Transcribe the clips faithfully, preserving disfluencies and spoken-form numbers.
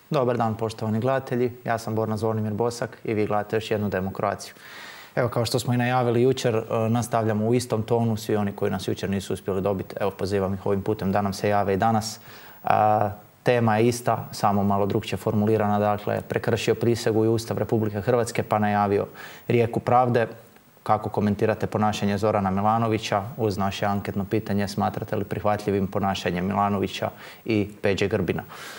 Dobar dan, poštovani gledatelji. Ja sam Borna Zvonimir Bosak i vi gledate još jednu demokraciju. Evo, kao što smo i najavili jučer, nastavljamo u istom tonu. Svi oni koji nas jučer nisu uspjeli dobiti, evo, pozivam ih ovim putem da nam se jave i danas. A, tema je ista, samo malo drukčije formulirana. Dakle, prekršio prisegu i Ustav Republike Hrvatske pa najavio rijeku pravde. Kako komentirate ponašanje Zorana Milanovića? Uz naše anketno pitanje, smatrate li prihvatljivim ponašanje Milanovića i Peđe Grbina?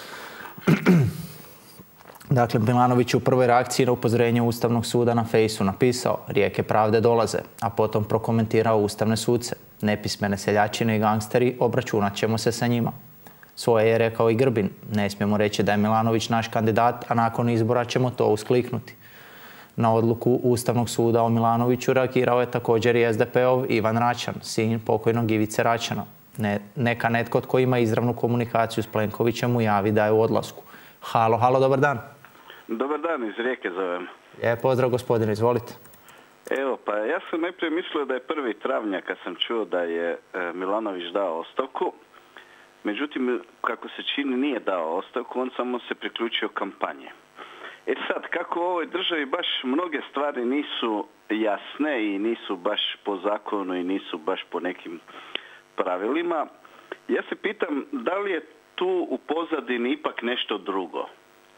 Dakle, Milanović u prvoj reakciji na upozorenje Ustavnog suda na Fejsu napisao: rijeke pravde dolaze, a potom prokomentirao ustavne suce. Nepismene seljačine i gangsteri, obračunat ćemo se sa njima. Svoje je rekao i Grbin: ne smijemo reći da je Milanović naš kandidat, a nakon izbora ćemo to uskliknuti. Na odluku Ustavnog suda o Milanoviću reagirao je također i es de pe ov Ivan Račan, sin pokojnog Ivice Račana. Ne, neka netko tko ima izravnu komunikaciju s Plenkovićem mu javi da je u odlasku. Halo, halo, dobar dan. Dobar dan, iz Rijeke zovem. Je, pozdrav gospodine, izvolite. Evo, pa ja sam najprije mislio da je prvi travnja kad sam čuo da je Milanović dao ostavku. Međutim, kako se čini, nije dao ostavku, on samo se priključio kampanje. E sad, kako u ovoj državi baš mnoge stvari nisu jasne i nisu baš po zakonu i nisu baš po nekim pravilima, ja se pitam da li je tu u pozadini ipak nešto drugo.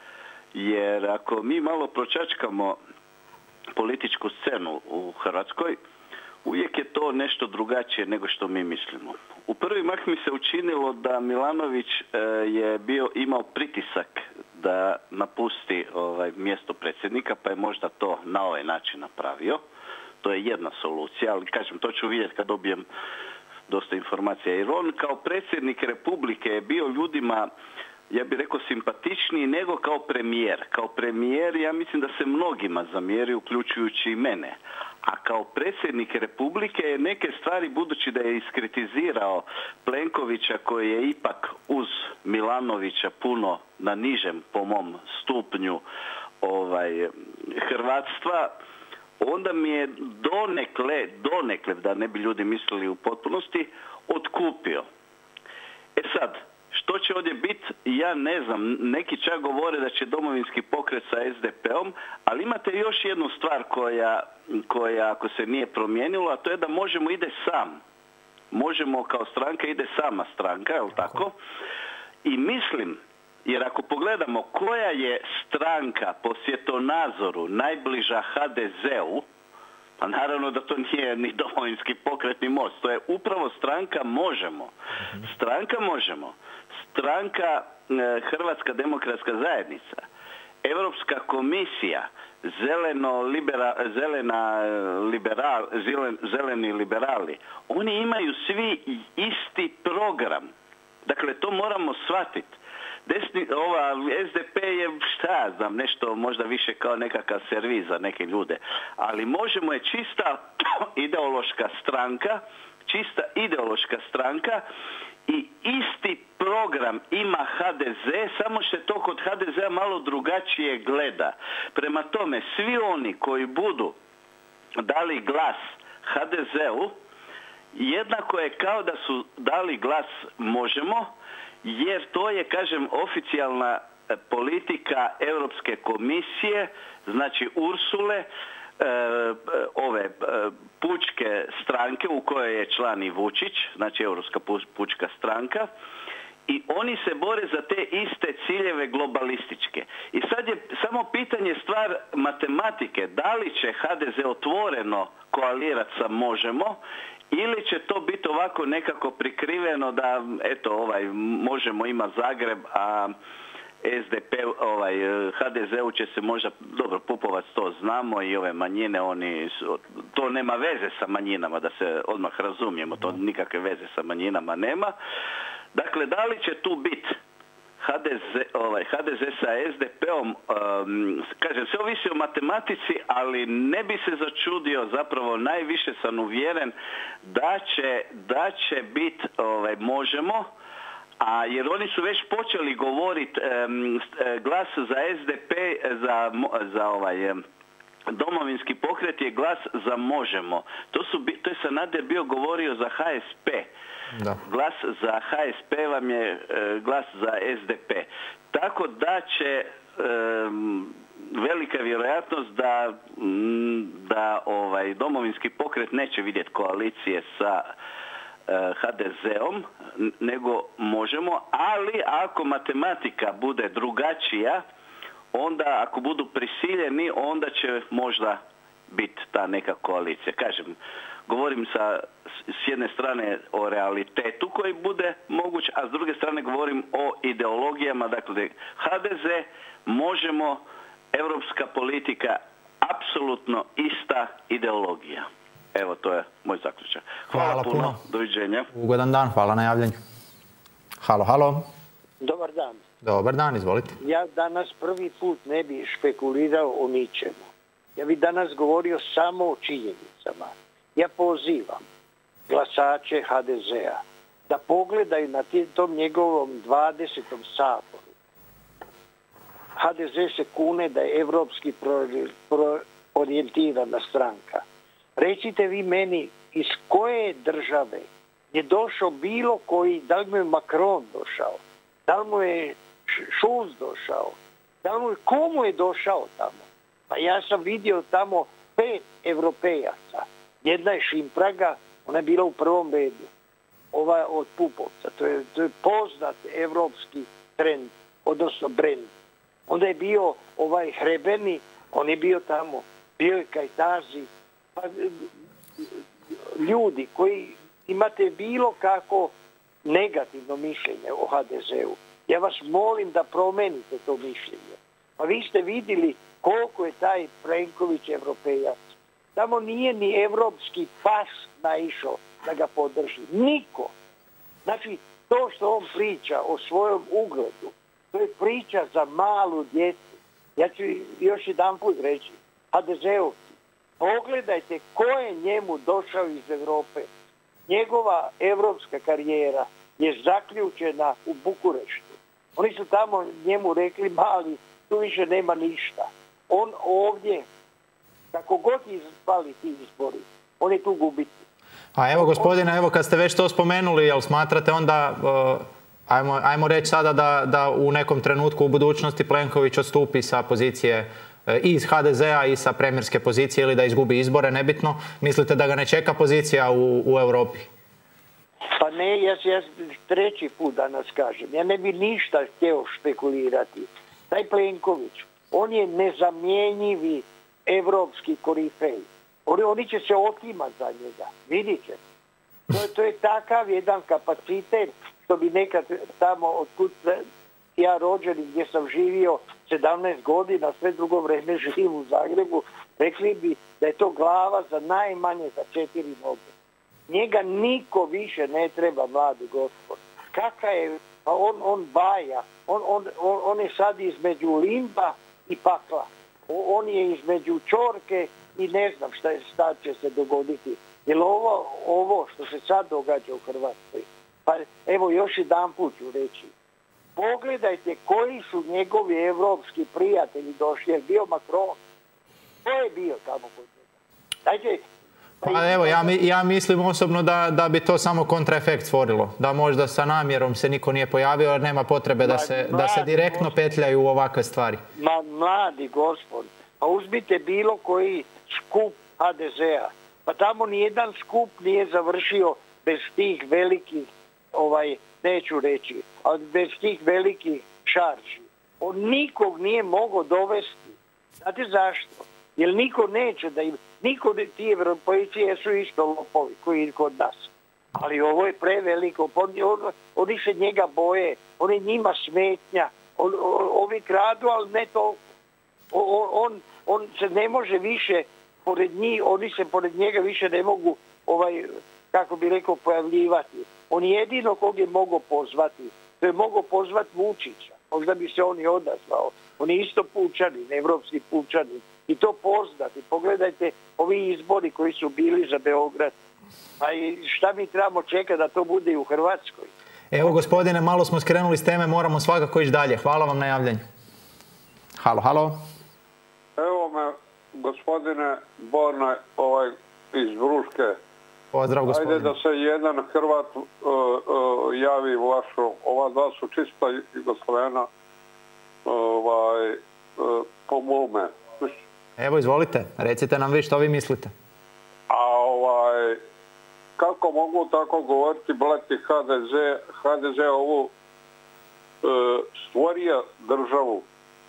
Jer ako mi malo pročačkamo političku scenu u Hrvatskoj, uvijek je to nešto drugačije nego što mi mislimo. U prvi mah mi se učinilo da Milanović je bio imao pritisak da napusti ovaj, mjesto predsjednika, pa je možda to na ovaj način napravio. To je jedna solucija, ali kažem, to ću vidjeti kad dobijem dosta informacija. Jer on kao predsjednik Republike je bio ljudima, ja bih rekao, simpatičniji nego kao premijer. Kao premijer ja mislim da se mnogima zamjeri, uključujući i mene. A kao predsjednik Republike je neke stvari, budući da je iskritizirao Plenkovića koji je ipak uz Milanovića puno na nižem, po mom stupnju, ovaj, hrvatstva, onda mi je donekle, donekle, da ne bi ljudi mislili u potpunosti, otkupio. E sad, što će ovdje biti, ja ne znam. Neki čak govore da će Domovinski pokret sa es de pe om, ali imate još jednu stvar koja, koja ako se nije promijenila, a to je da Možemo ide sam. Možemo kao stranka ide sama stranka, je li tako? I mislim, jer ako pogledamo koja je stranka po svjetonazoru najbliža ha de zeu, pa naravno da to nije ni Domovinski pokret ni Most, to je upravo stranka Možemo. Stranka Možemo, stranka Hrvatska demokratska zajednica, Europska komisija, zeleno libera, zelena liberal, zelen, zeleni liberali, oni imaju svi isti program. Dakle, to moramo shvatiti. Desni, ova es de pe je, šta znam, nešto možda više kao nekakav servis za neke ljude. Ali Možemo je čista ideološka stranka, čista ideološka stranka i isti program ima ha de ze, samo se to kod ha de zea malo drugačije gleda. Prema tome, svi oni koji budu dali glas ha de zeu, jednako je kao da su dali glas Možemo, jer to je, kažem, oficijalna politika Europske komisije, znači Ursule, ove pučke stranke u kojoj je član i Vučić, znači Europska pučka stranka, i oni se bore za te iste ciljeve globalističke. I sad je samo pitanje stvar matematike, da li će ha de ze otvoreno koalirati sa Možemo, ili će to biti ovako nekako prikriveno da, eto, ovaj, Možemo ima Zagreb, a es de pe, ovaj, ha de zeu će se možda, dobro, Pupovac to znamo i ove manjine, oni su, to nema veze sa manjinama, da se odmah razumijemo, to nikakve veze sa manjinama nema. Dakle, da li će tu biti ha de ze, ovaj, ha de ze sa es de pe om, um, kažem, sve ovisi o matematici, ali ne bi se začudio, zapravo najviše sam uvjeren da će, da će biti ovaj, Možemo, a jer oni su već počeli govoriti um, glas za es de pe, za, za ovaj... Um, Domovinski pokret je glas za Možemo. To, su, to je Sanader bio govorio za ha es pe. Da. Glas za H S P vam je e, glas za S D P. Tako da će e, velika vjerojatnost da, da ovaj Domovinski pokret neće vidjeti koalicije sa H D Z-om, nego možemo, ali ako matematika bude drugačija, onda ako budu prisiljeni, onda će možda biti ta neka koalicija. Kažem, govorim sa, s jedne strane o realitetu koji bude moguć, a s druge strane govorim o ideologijama. Dakle, H D Z, Možemo, europska politika, apsolutno ista ideologija. Evo, to je moj zaključak. Hvala, hvala puno. puno. Doviđenja. Ugodan dan, hvala na javljanju. Halo, halo. Dobar dan. Dobar dan, izvolite. Ja danas prvi put ne bi špekulirao o ničemu. Ja bi danas govorio samo o činjenicama. Ja pozivam glasače H D Z-a da pogledaju na tom njegovom dvadesetom saboru. H D Z se kune da je evropski orijentirana stranka. Recite vi meni iz koje države je došao bilo koji, da li mu je Macron došao, da li mu je Schulz došao, da li mu je, komu je došao tamo? Pa ja sam vidio tamo pet evropejaca. Jedna je Šimpraga, ona je bila u prvom redu. Ova od Pupovca, to je, to je poznat evropski trend, odnosno brend. Onda je bio ovaj Hrebeni, on je bio tamo, bio je Kajtazi. Pa, ljudi koji imate bilo kako negativno mišljenje o H D Z-u, ja vas molim da promenite to mišljenje. Pa vi ste vidjeli koliko je taj Plenković evropejac. Tamo nije ni evropski pas naišao da ga podrži. Niko. Znači, to što on priča o svojom ugledu, to je priča za malu djecu. Ja ću još jedan put reći, H D Z-ovci, pogledajte ko je njemu došao iz Europe. Njegova evropska karijera je zaključena u Bukureštu. Oni su tamo njemu rekli, mali, tu više nema ništa. On ovdje, kako god ispali ti izbori, on je tu gubiti. A evo gospodine, evo kad ste već to spomenuli, jel smatrate onda, uh, ajmo, ajmo reći sada da, da u nekom trenutku u budućnosti Plenković odstupi sa pozicije uh, i iz H D Z-a i sa premijerske pozicije ili da izgubi izbore, nebitno. Mislite da ga ne čeka pozicija u, u Europi? Pa ne, ja, ja treći put danas kažem. Ja ne bi ništa htio špekulirati. Taj Plenković, on je nezamjenjivi evropski korifej. Oni, oni će se otimati za njega. Vidit ćete. To, to je takav jedan kapacitet što bi nekad tamo otkud ja rođeni gdje sam živio sedamnaest godina, sve drugo vreme živim u Zagrebu, rekli bi da je to glava za najmanje za četiri noge. Njega niko više ne treba, mladi gospod. Kaka je, pa on, on baja, on, on, on, on je sad između limba i pakla. On je između čorke i ne znam šta, je, šta će se dogoditi. Jer ovo, ovo što se sad događa u Hrvatskoj, pa evo još jedan put ću reći, pogledajte koji su njegovi evropski prijatelji došli, jer bio Macron. Ko je bio tamo kod njega? Dajte, pa evo, ja, ja mislim osobno da, da bi to samo kontraefekt stvorilo. Da možda sa namjerom se niko nije pojavio, jer nema potrebe da se, da se direktno petljaju u ovakve stvari. Ma mladi gospod, pa uzmite bilo koji skup H D Z-a. Pa tamo nijedan skup nije završio bez tih velikih, ovaj, neću reći, ali bez tih velikih šarži. On nikog nije mogao dovesti. Znate zašto? Jer niko neće da im, niko ti evropejci jesu isto lopovi koji kod nas. Ali ovo je preveliko, oni, on, oni se njega boje, oni njima smetnja, on, on, ovi kradu, ali ne to. On, on, on se ne može više, pored njih, oni se pored njega više ne mogu, ovaj, kako bi rekao, pojavljivati. On jedino kog je mogao pozvati, to je mogao pozvati Vučića. Možda bi se on i odazvao. On je isto pučanin, evropski pučanin. I to poznati. Pogledajte ovi izbori koji su bili za Beograd. Pa i šta mi trebamo čekati da to bude i u Hrvatskoj? Evo gospodine, malo smo skrenuli s teme, moramo svakako ići dalje. Hvala vam na javljanju. Halo, halo. Evo me, gospodine Borna, ovaj, iz Bruške. Pozdrav, gospodine. Ajde da se jedan Hrvat uh, uh, javi u vašu, ova dva su čista Jugoslavena ovaj, uh, po mome. Evo, izvolite, recite nam vi što vi mislite. A ovaj, kako mogu tako govoriti, blati ha de ze, ha de ze ovu uh, stvorio državu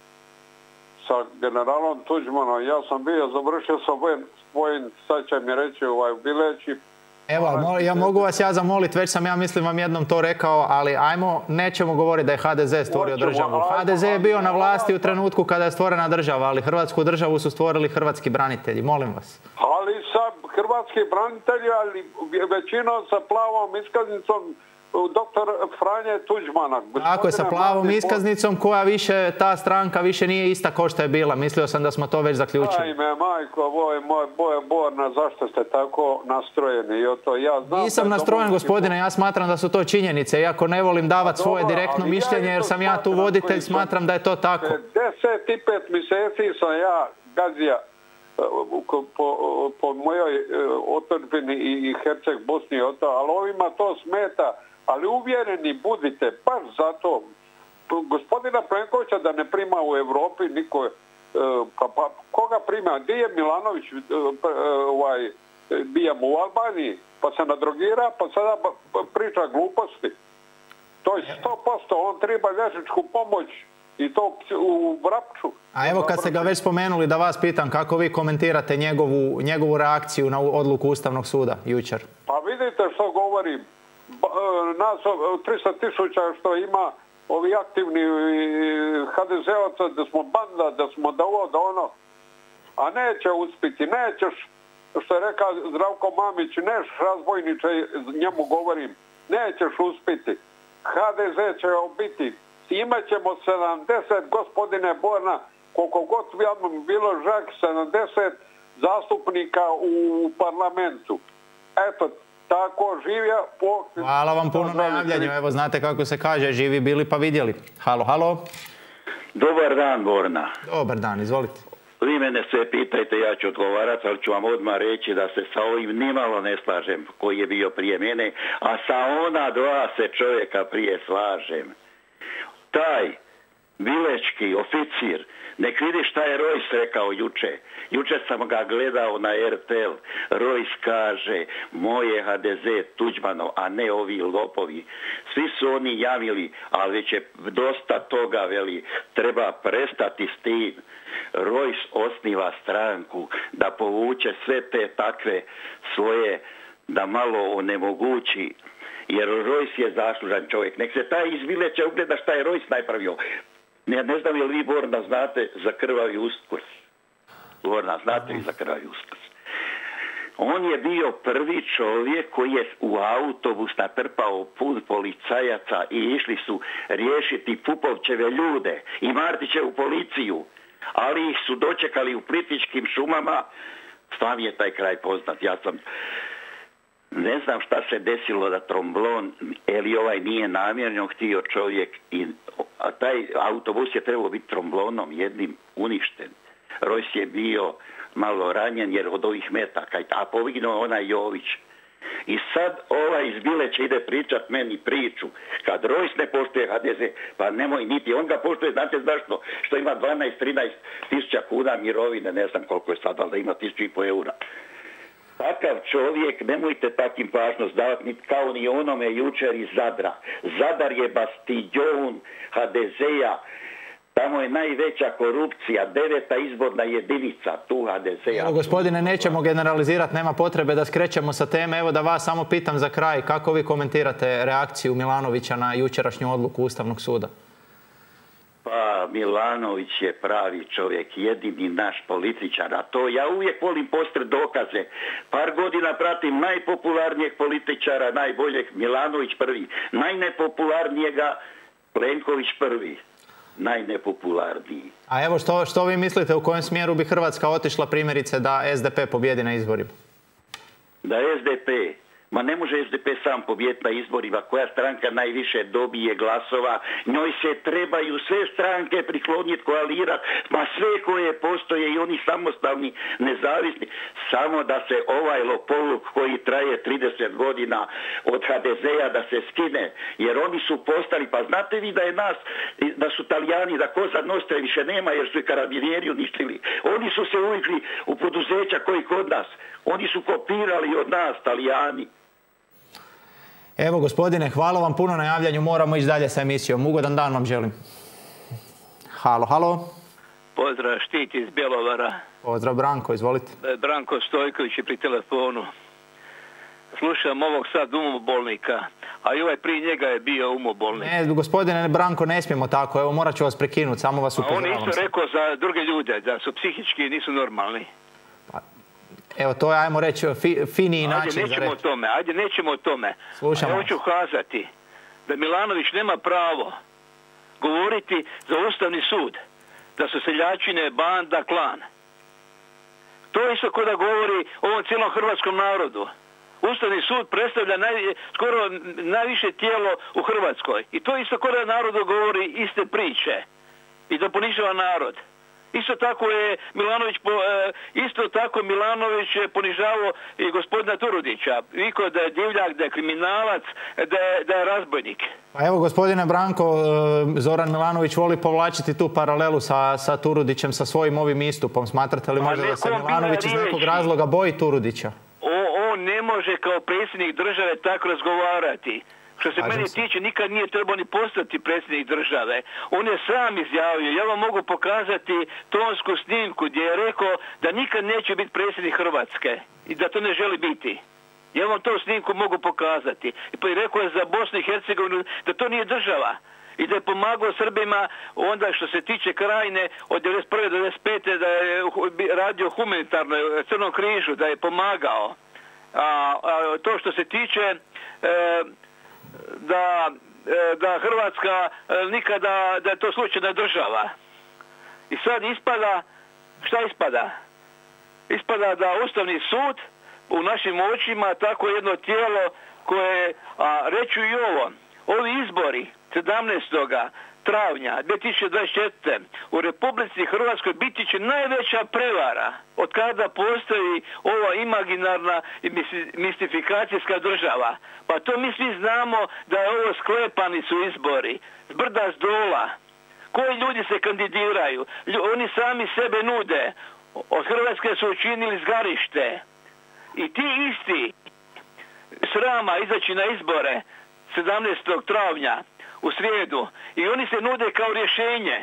sa generalom Tuđmanom. Ja sam bio, završio sam vojn, sad će mi reći ovaj bileći. Evo, ja mogu vas ja zamoliti, već sam ja mislim vam jednom to rekao, ali ajmo, nećemo govoriti da je ha de ze stvorio državu. ha de ze je bio na vlasti u trenutku kada je stvorena država, ali Hrvatsku državu su stvorili hrvatski branitelji, molim vas. Ali sa hrvatski branitelji, ali većinom sa plavom iskaznicom doktor Franje Tuđmana. Tako je, sa plavom iskaznicom koja više, ta stranka više nije ista kao što je bila. Mislio sam da smo to već zaključili. Ajme, majko, ovo je moj boje Borna, zašto ste tako nastrojeni? To ja znam. Nisam nastrojen, gospodine, ja smatram da su to činjenice. Iako ne volim davati svoje direktno mišljenje, jer sam ja tu voditelj, smatram da je to tako. Deset i pet mjeseci sam ja gazija po, po mojoj otadžbini i Herceg Bosni, ali ovima to smeta. Ali uvjereni budite, baš zato, gospodina Plenkovića da ne prima u Europi niko, pa, pa koga prima? Gdje je Milanović ovaj, bija mu u Albaniji, pa se nadrogira, pa sada priča gluposti. To je sto posto, on treba liječničku pomoć i to u Vrapču. A evo kad ste ga već spomenuli, da vas pitam kako vi komentirate njegovu, njegovu reakciju na odluku Ustavnog suda jučer? Pa vidite što govorim. Nas tristo tisuća što ima ovi aktivni ha de zeovaca, da smo banda, da smo da ovo, da ono, a neće uspjeti, nećeš, što je rekao Zdravko Mamić, neš razbojniče, njemu govorim, nećeš uspjeti. ha de ze će biti, imat ćemo sedamdeset, gospodine Borna, koliko god vam bilo žak, sedamdeset zastupnika u parlamentu. Eto, tako živja po... Hvala vam puno na javljanju. Evo, znate kako se kaže, živi bili pa vidjeli. Halo, halo. Dobar dan, Borna. Dobar dan, izvolite. Vi mene sve pitajte, ja ću odgovarati, ali ću vam odmah reći da se sa ovim nimalo ne slažem koji je bio prije mene, a sa ona dva se čovjeka prije slažem. Taj bilečki oficir, nek vidi šta je Rojs rekao juče. Juče sam ga gledao na er te el. Rojs kaže, moje ha de ze Tuđmanov, a ne ovi lopovi. Svi su oni javili, ali već je dosta toga, veli, treba prestati s tim. Rojs osniva stranku da povuče sve te takve svoje, da malo onemogući. Jer Rojs je zaslužan čovjek. Nek se taj iz Bileća ugleda šta je Rojs najpravio. Ne, ne znam je li vi, Borna, znate za krvavi uskrs. Borna, znate li za krvavi uskrs? On je bio prvi čovjek koji je u autobus natrpao pun policajaca i išli su riješiti Pupovčeve ljude i Martićevu policiju. Ali ih su dočekali u Plitvičkim šumama. Stvarno je taj kraj poznat. Ja sam... Ne znam šta se desilo da tromblon, ili ovaj nije namjerno htio čovjek, i, a taj autobus je trebao biti tromblonom jednim uništen. Rojs je bio malo ranjen jer od ovih metaka, a poginuo onaj Jović. I sad ovaj iz Bileća ide pričat meni priču. Kad Rojs ne poštuje ha de ze, pa nemoj niti, on ga poštuje, znate zašto? Što ima dvanaest trinaest tisuća kuna mirovine, ne znam koliko je sad, ali da ima tisuću i po eura. Takav čovjek, nemojte takim pažnost davati, kao ni onome jučer iz Zadra. Zadar je bastion ha de zea, tamo je najveća korupcija, deveta izborna jedinica, tu ha de zea. Evo, gospodine, nećemo generalizirati, nema potrebe da skrećemo sa teme. Evo da vas samo pitam za kraj, kako vi komentirate reakciju Milanovića na jučerašnju odluku Ustavnog suda? Pa Milanović je pravi čovjek, jedini naš političar, a to ja uvijek volim postre dokaze. Par godina pratim najpopularnijeg političara, najboljeg, Milanović prvi, najnepopularnijega Plenković prvi, najnepopularniji. A evo što, što vi mislite, u kojem smjeru bi Hrvatska otišla primjerice da es de pe pobjedi na izborima? Da es de pe Ma ne može S D P sam pobjediti na izborima. Koja stranka najviše dobije glasova, njoj se trebaju sve stranke prikloniti, koalirati, ma sve koje postoje i oni samostalni, nezavisni, samo da se ovaj lopovluk koji traje trideset godina od H D Z-a da se skine, jer oni su postali, pa znate vi da je nas, da su Talijani, da Cosa Nostra više nema jer su i karabinjeri uništili. Oni su se uvikli u poduzeća koji kod nas. Oni su kopirali od nas, Talijani. Evo, gospodine, hvala vam puno na javljanju. Moramo ići dalje sa emisijom. Ugodan dan vam želim. Halo, halo. Pozdrav, Štit iz Bjelovara. Pozdrav, Branko, izvolite. Branko Stojković je pri telefonu. Slušam ovog sad umobolnika, a i ovaj prije njega je bio umobolnik. Ne, gospodine Branko, ne smijemo tako. Evo, morat ću vas prekinuti, samo vas upozoravam. On isto rekao za druge ljude, da su psihički nisu normalni. Evo, to je, ajmo reći, fi, finiji ajde, način za reći. O tome, ajde, nećemo o tome. Slušamo. Ja hoću kazati da Milanović nema pravo govoriti za Ustavni sud, da su seljačine, banda, klan. To isto ko da govori o ovom cijelom hrvatskom narodu. Ustavni sud predstavlja naj, skoro najviše tijelo u Hrvatskoj. I to isto ko da narodu govori iste priče i da ponižava narod. Isto tako je Milanović, isto tako Milanović je ponižavao i gospodina Turudića. Viko da je divljak, da je kriminalac, da je, da je razbojnik. Pa evo, gospodine Branko, Zoran Milanović voli povlačiti tu paralelu sa, sa Turudićem, sa svojim ovim istupom. Smatrate li možda da se Milanović iz nekog razloga boji Turudića? O, on ne može kao predsjednik države tako razgovarati. Što se mene tiče, nikad nije trebao ni postati predsjednik države. On je sam izjavio, ja vam mogu pokazati tonsku snimku gdje je rekao da nikad neće biti predsjednik Hrvatske i da to ne želi biti. Ja vam to snimku mogu pokazati. I pa je rekao je za Bosnu i Hercegovinu da to nije država i da je pomagao Srbima onda što se tiče Krajine od devedeset prve do devedeset pete da je radio humanitarno Crnom križu, da je pomagao. A, a to što se tiče e, da, da Hrvatska nikada, da je to slučajna država. I sad ispada, šta ispada? Ispada da Ustavni sud u našim očima tako jedno tijelo koje, a reću i ovo, ovi izbori sedamnaestog travnja dvije tisuće dvadeset četvrte. u Republici Hrvatskoj biti će najveća prevara od kada postoji ova imaginarna i mistifikacijska država. Pa to mi svi znamo da je ovo sklepani su izbori, s brda s dola. Koji ljudi se kandidiraju? Oni sami sebe nude. Od Hrvatske su učinili zgarište. I ti isti srama izaći na izbore sedamnaestog travnja u srijedu i oni se nude kao rješenje.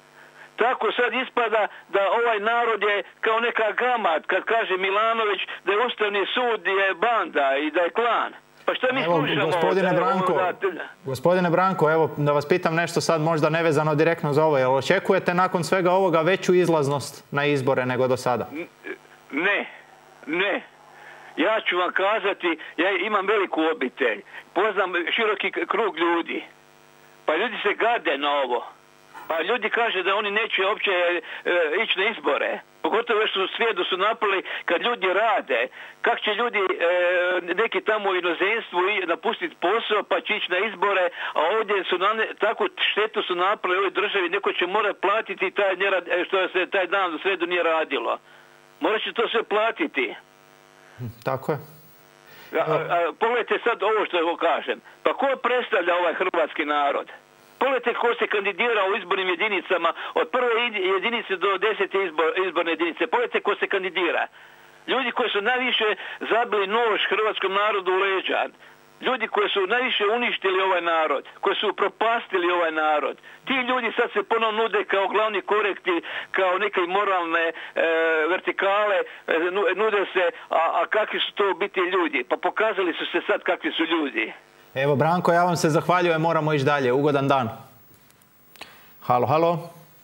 Tako sad ispada da ovaj narod je kao neka gamat kad kaže Milanović da je Ustavni sud je banda i da je klan. Pa šta mi evo, slušamo? Gospodine Branko, da, gospodine Branko, evo da vas pitam nešto sad možda nevezano direktno za ovo. Jel očekujete nakon svega ovoga veću izlaznost na izbore nego do sada? Ne, ne. Ja ću vam kazati, ja imam veliku obitelj, poznam široki krug ljudi, pa ljudi se gade na ovo. Pa ljudi kaže da oni neće uopće e, ići na izbore. Pogotovo što u svijetu su napali kad ljudi rade. Kako će ljudi e, neki tamo u inozemstvu napustiti posao pa će ići na izbore, a ovdje su na ne, takvu štetu su napali u ovoj državi, neko će morati platiti taj, što se taj dan u srijedu nije radilo. Morat će to sve platiti. Tako je. A, a, pogledajte sad ovo što ovo kažem. Pa ko predstavlja ovaj hrvatski narod? Pogledajte ko se kandidira u izbornim jedinicama od prve jedinice do desete izbor, izborne jedinice. Pogledajte ko se kandidira. Ljudi koji su najviše zabili nož hrvatskom narodu u leđa. Ljudi koji su najviše uništili ovaj narod. Koji su propastili ovaj narod. Ti ljudi sad se ponovno nude kao glavni korekti, kao neke moralne e, vertikale. E, nude se, a, a kakvi su to biti ljudi? Pa pokazali su se sad kakvi su ljudi. Evo, Branko, ja vam se zahvaljujem, moramo ići dalje. Ugodan dan. Halo, halo.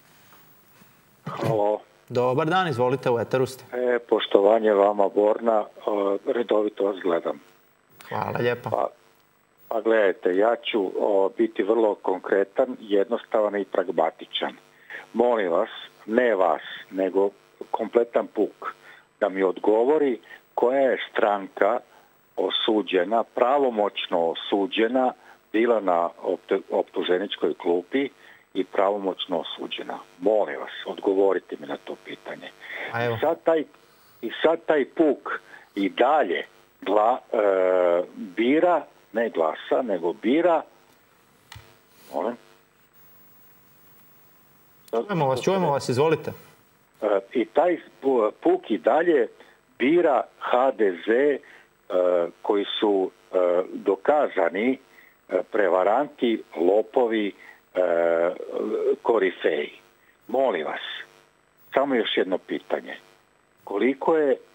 Halo. Dobar dan, izvolite, u eteru ste. E, poštovanje vama, Borna, redovito vas gledam. Hvala lijepa. Pa, pa gledajte, ja ću o, biti vrlo konkretan, jednostavan i pragmatičan. Molim vas, ne vas, nego kompletan puk, da mi odgovori koja je stranka osuđena, pravomoćno osuđena, bila na optuženičkoj klupi i pravomoćno osuđena. Molim vas, odgovorite mi na to pitanje. I sad taj, i sad taj puk i dalje gla, e, bira, ne glasa, nego bira. Molim? Čujemo vas, čujemo vas, izvolite. E, I taj puk i dalje bira ha de ze e, koji su e, dokazani e, prevaranti, lopovi, e, korifeji. Molim vas, samo još jedno pitanje. Koliko je e,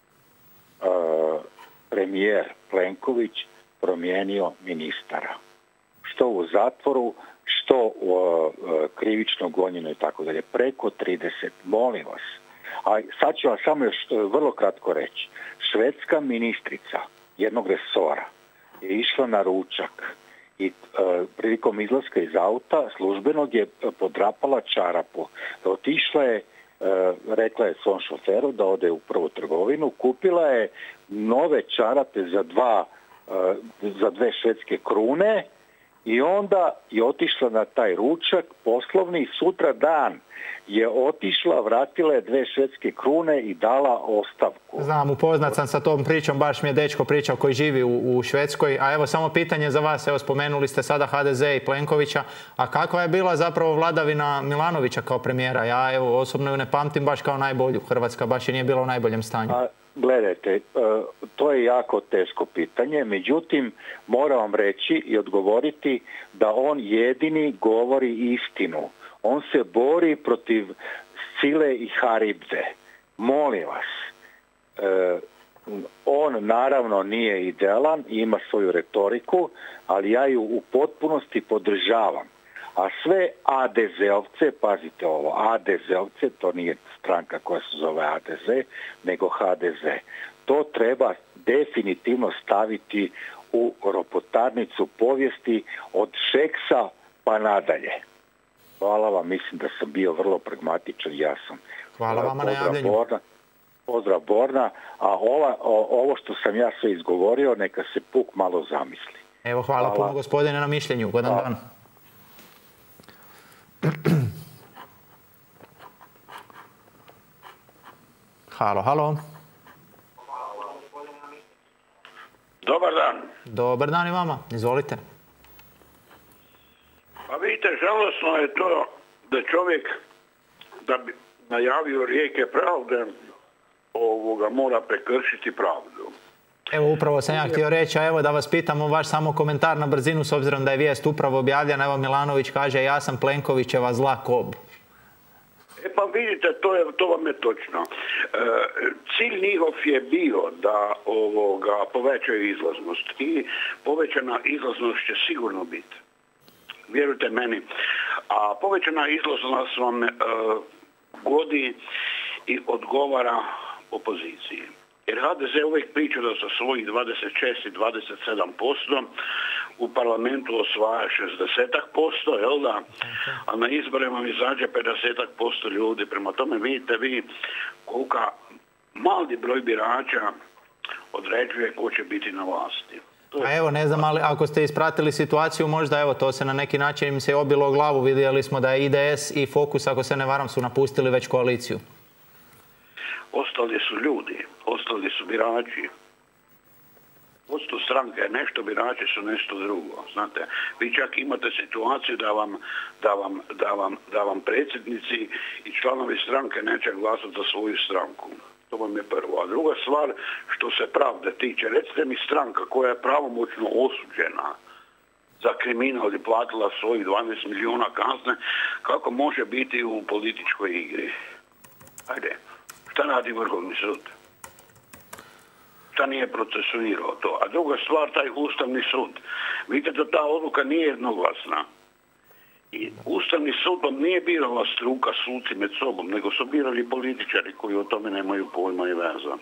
premijer Plenković promijenio ministara? Što u zatvoru, što u e, krivično gonjeno i tako dalje. Preko trideset, molim vas. A sad ću vam samo još vrlo kratko reći. Švedska ministrica jednog resora je išla na ručak i e, prilikom izlaska iz auta službenog je podrapala čarapu. Otišla je, e, rekla je svom šoferu da ode u prvu trgovinu, kupila je nove čarape za, dva, e, za dve švedske krune i onda je otišla na taj ručak poslovni. Sutra dan je otišla, vratila je dve švedske krune i dala ostavku. Znam, upoznat sam sa tom pričom, baš mi je dečko pričao koji živi u, u Švedskoj. A evo samo pitanje za vas, evo spomenuli ste sada ha de ze i Plenkovića, a kakva je bila zapravo vladavina Milanovića kao premijera? Ja evo osobno ju ne pamtim baš kao najbolju. Hrvatska baš i nije bila u najboljem stanju. A, gledajte, to je jako teško pitanje, međutim moram vam reći i odgovoriti da on jedini govori istinu. On se bori protiv sile i haribde. Molim vas, e, on naravno nije idealan, ima svoju retoriku, ali ja ju u potpunosti podržavam. A sve a de zeovce, pazite ovo, a de zeovce, to nije stranka koja se zove a de ze, nego ha de ze. To treba definitivno staviti u ropotarnicu povijesti od Šeksa pa nadalje. Hvala vam, mislim da sam bio vrlo pragmatičan i jasan. Hvala vama na javljanju. Borna, pozdrav Borna, a ova, o, ovo što sam ja sve izgovorio, neka se puk malo zamisli. Evo, hvala, hvala. puno gospodine na mišljenju. Godan hvala. dan. Halo, halo. Dobar dan. Dobar dan i vama, izvolite. Pa vidite, žalosno je to da čovjek da bi najavio rijeke pravde ovoga mora prekršiti pravdu. Evo upravo sam ja htio reći, a evo da vas pitamo vaš samo komentar na brzinu s obzirom da je vijest upravo objavljena. Evo Milanović kaže ja sam Plenkovićeva zla kob. E pa vidite, to, je, to vam je točno. E, cilj njihov je bio da ovoga povećaju izlaznost i povećana izlaznost će sigurno biti. Vjerujte meni. A povećana izlaznost vam e, godi i odgovara opoziciji. Jer ha de ze uvijek priča da sa svojih dvadeset šest i dvadeset sedam posto u parlamentu osvaja šezdeset posto, jel da? A na izborima vam izađe pedeset posto ljudi. Prema tome vidite vi kolika mali broj birača određuje ko će biti na vlasti. A evo, ne znam, ali ako ste ispratili situaciju, možda evo, to se na neki način im se obilo u glavu. Vidjeli smo da je i de es i Fokus, ako se ne varam, su napustili već koaliciju. Ostali su ljudi, ostali su birači. Vodstvo stranke je nešto, birači su nešto drugo. Znate, vi čak imate situaciju da vam, da vam, da vam, da vam predsjednici i članovi stranke neće glasati za svoju stranku. To vam je prvo. A druga stvar, što se pravde tiče, recite mi stranka koja je pravomoćno osuđena za kriminal i platila svojih dvanaest milijuna kazne, kako može biti u političkoj igri? Ajde, šta radi Vrhovni sud? Šta nije procesuirao to? A druga stvar, taj Ustavni sud. Vidite da ta odluka nije jednoglasna. I Ustavni sud vam nije birala struka, suci med sobom, nego su birali političari koji o tome nemaju pojma i veza.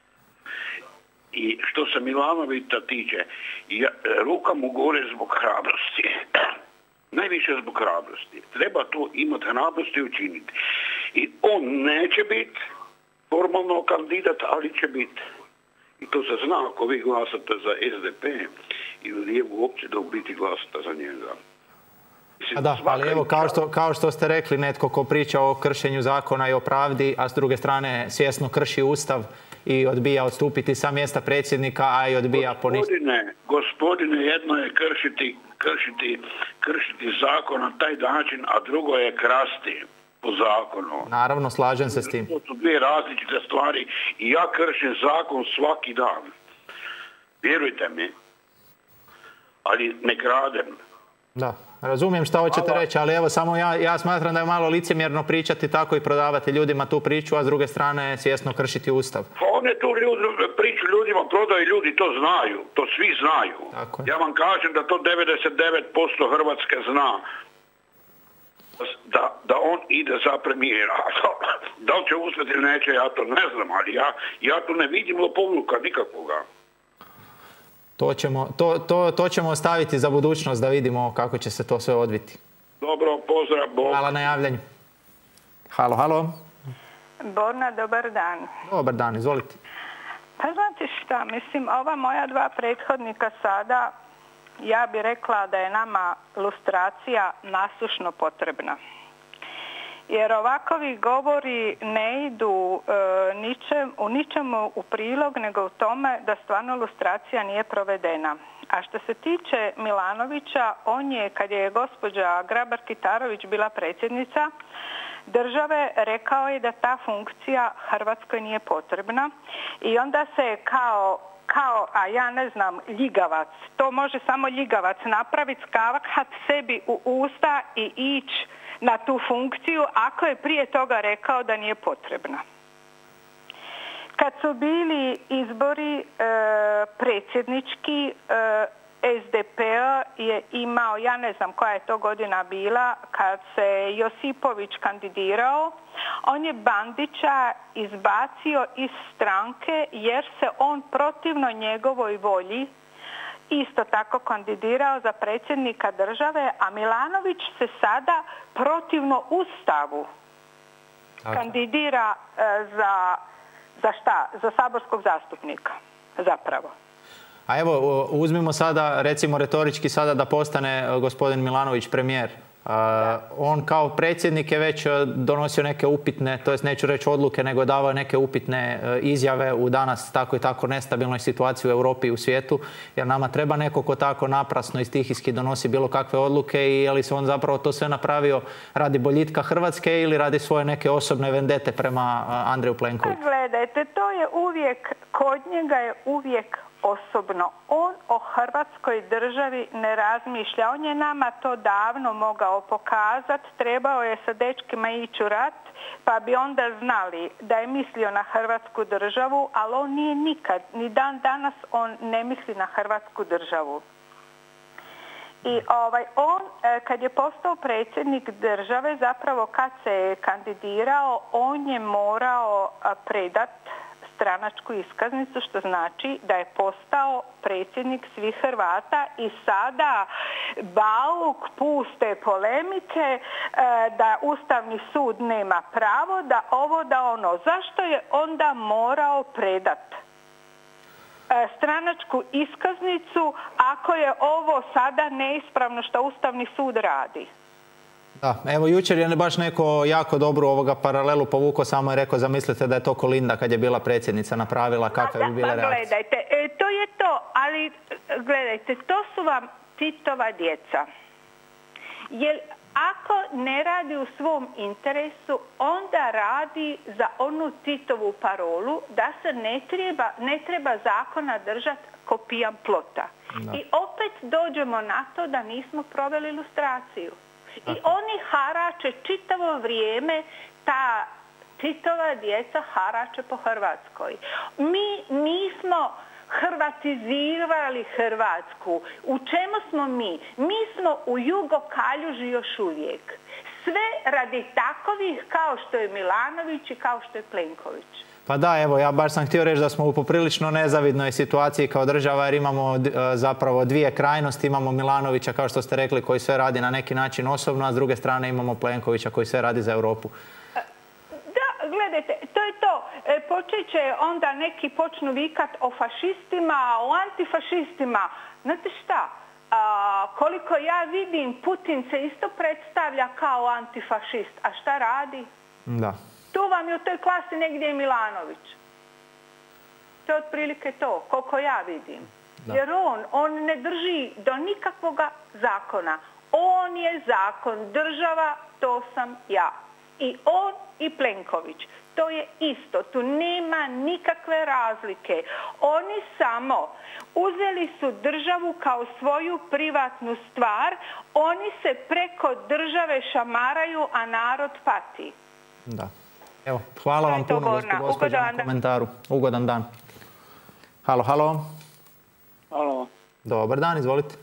I što se Milanovića tiče, ja, ruka mu gore zbog hrabrosti. Najviše zbog hrabrosti. Treba to imati hrabrosti učiniti. I on neće biti formalno kandidat, ali će biti. I to se zna ako vi glasate za S D P ili lijevu opciju da u biti glasate za njega. A da, ali evo, kao što, kao što ste rekli, netko ko priča o kršenju zakona i o pravdi, a s druge strane svjesno krši Ustav i odbija odstupiti sa mjesta predsjednika, a i odbija poništiti. Gospodine, gospodine, jedno je kršiti, kršiti, kršiti zakon na taj način, a drugo je krasti po zakonu. Naravno, slažem se s tim. To su dvije različite stvari i ja kršim zakon svaki dan. Vjerujte mi. Ali ne kradem. Da, razumijem šta hoćete Hvala. reći, ali evo samo ja, ja smatram da je malo licemjerno pričati tako i prodavati ljudima tu priču, a s druge strane svjesno kršiti Ustav. Pa one tu ljudi, priču ljudima prodaju, ljudi to znaju, to svi znaju. Ja vam kažem da to devedeset devet posto Hrvatske zna. Da, da on ide za premijera. Da li će uspjeti ili neće, ja to ne znam, ali ja, ja tu ne vidim lopovluka nikakvoga. To ćemo, to, to, to ćemo ostaviti za budućnost da vidimo kako će se to sve odviti. Dobro, pozdrav, Bog. Hvala na javljanju. Halo, halo. Borna, dobar dan. Dobar dan, izvolite. Pa znate šta, mislim, ova moja dva prethodnika sada, ja bi rekla da je nama lustracija nasušno potrebna. Jer ovakovi govori ne idu e, ničem, u ničemu u prilog, nego u tome da stvarno lustracija nije provedena. A što se tiče Milanovića, on je, kad je gospođa Grabar-Kitarović bila predsjednica države, rekao je da ta funkcija Hrvatskoj nije potrebna i onda se kao kao, a ja ne znam, ljigavac, to može samo ljigavac napraviti, skavakat sebi u usta i ići na tu funkciju ako je prije toga rekao da nije potrebna. Kad su bili izbori e, predsjednički, e, S D P je imao, ja ne znam koja je to godina bila, kad se Josipović kandidirao, on je Bandića izbacio iz stranke jer se on protivno njegovoj volji isto tako kandidirao za predsjednika države, a Milanović se sada protivno Ustavu Tako. kandidira e, za, za šta? Za saborskog zastupnika, zapravo. A evo, uzmimo sada, recimo retorički sada da postane gospodin Milanović premijer. Uh, on kao predsjednik je već donosio neke upitne, to jest neću reći odluke, nego davao neke upitne uh, izjave u danas tako i tako nestabilnoj situaciji u Europi i u svijetu, jer nama treba neko ko tako naprasno i stihijski donosi bilo kakve odluke i je li se on zapravo to sve napravio radi boljitka Hrvatske ili radi svoje neke osobne vendete prema uh, Andreju Plenkoviću? Gledajte, to je uvijek, kod njega je uvijek osobno. On o Hrvatskoj državi ne razmišlja. On je nama to davno mogao pokazati. Trebao je sa dečkima ići u rat, pa bi onda znali da je mislio na Hrvatsku državu, ali on nije nikad, ni dan danas on ne misli na Hrvatsku državu. I ovaj, on, kad je postao predsjednik države, zapravo kad se je kandidirao, on je morao predati stranačku iskaznicu, što znači da je postao predsjednik svih Hrvata i sada Bauk puste polemike da Ustavni sud nema pravo, da ovo, da ono. Zašto je onda morao predati stranačku iskaznicu ako je ovo sada neispravno što Ustavni sud radi? Da, evo jučer je baš neko jako dobru ovoga paralelu povukao, samo je rekao, zamislite da je to Kolinda kad je bila predsjednica napravila, kakve bi bile reakcije. Gledajte, e, to je to, ali gledajte, to su vam Titova djeca. Jer ako ne radi u svom interesu, onda radi za onu Titovu parolu da se ne treba, ne treba zakona držati ko pijan plota. Da. I opet dođemo na to da nismo proveli lustraciju. I oni harače čitavo vrijeme, ta Titova djeca harače po Hrvatskoj. Mi nismo hrvatizirali Hrvatsku. U čemu smo mi? Mi smo u jugokaljuži još uvijek. Sve radi takovih kao što je Milanović i kao što je Plenković. Pa da, evo, ja baš sam htio reći da smo u poprilično nezavidnoj situaciji kao država, jer imamo zapravo dvije krajnosti. Imamo Milanovića, kao što ste rekli, koji sve radi na neki način osobno, a s druge strane imamo Plenkovića koji sve radi za Europu. Da, gledajte, to je to. e, počet će onda neki počnu vikat o fašistima, o antifašistima. Znate šta? A, koliko ja vidim, Putin se isto predstavlja kao antifašist. A šta radi? Da. Tu vam je u toj klasi negdje i Milanović. To je otprilike to, koliko ja vidim. Da. Jer on, on ne drži do nikakvog zakona. On je zakon, država, to sam ja. I on i Plenković. To je isto, tu nema nikakve razlike. Oni samo uzeli su državu kao svoju privatnu stvar, oni se preko države šamaraju, a narod pati. Da. Evo, hvala vam puno, gospođo, na komentaru. Ugodan dan. Halo, halo. Halo. Dobar dan, izvolite.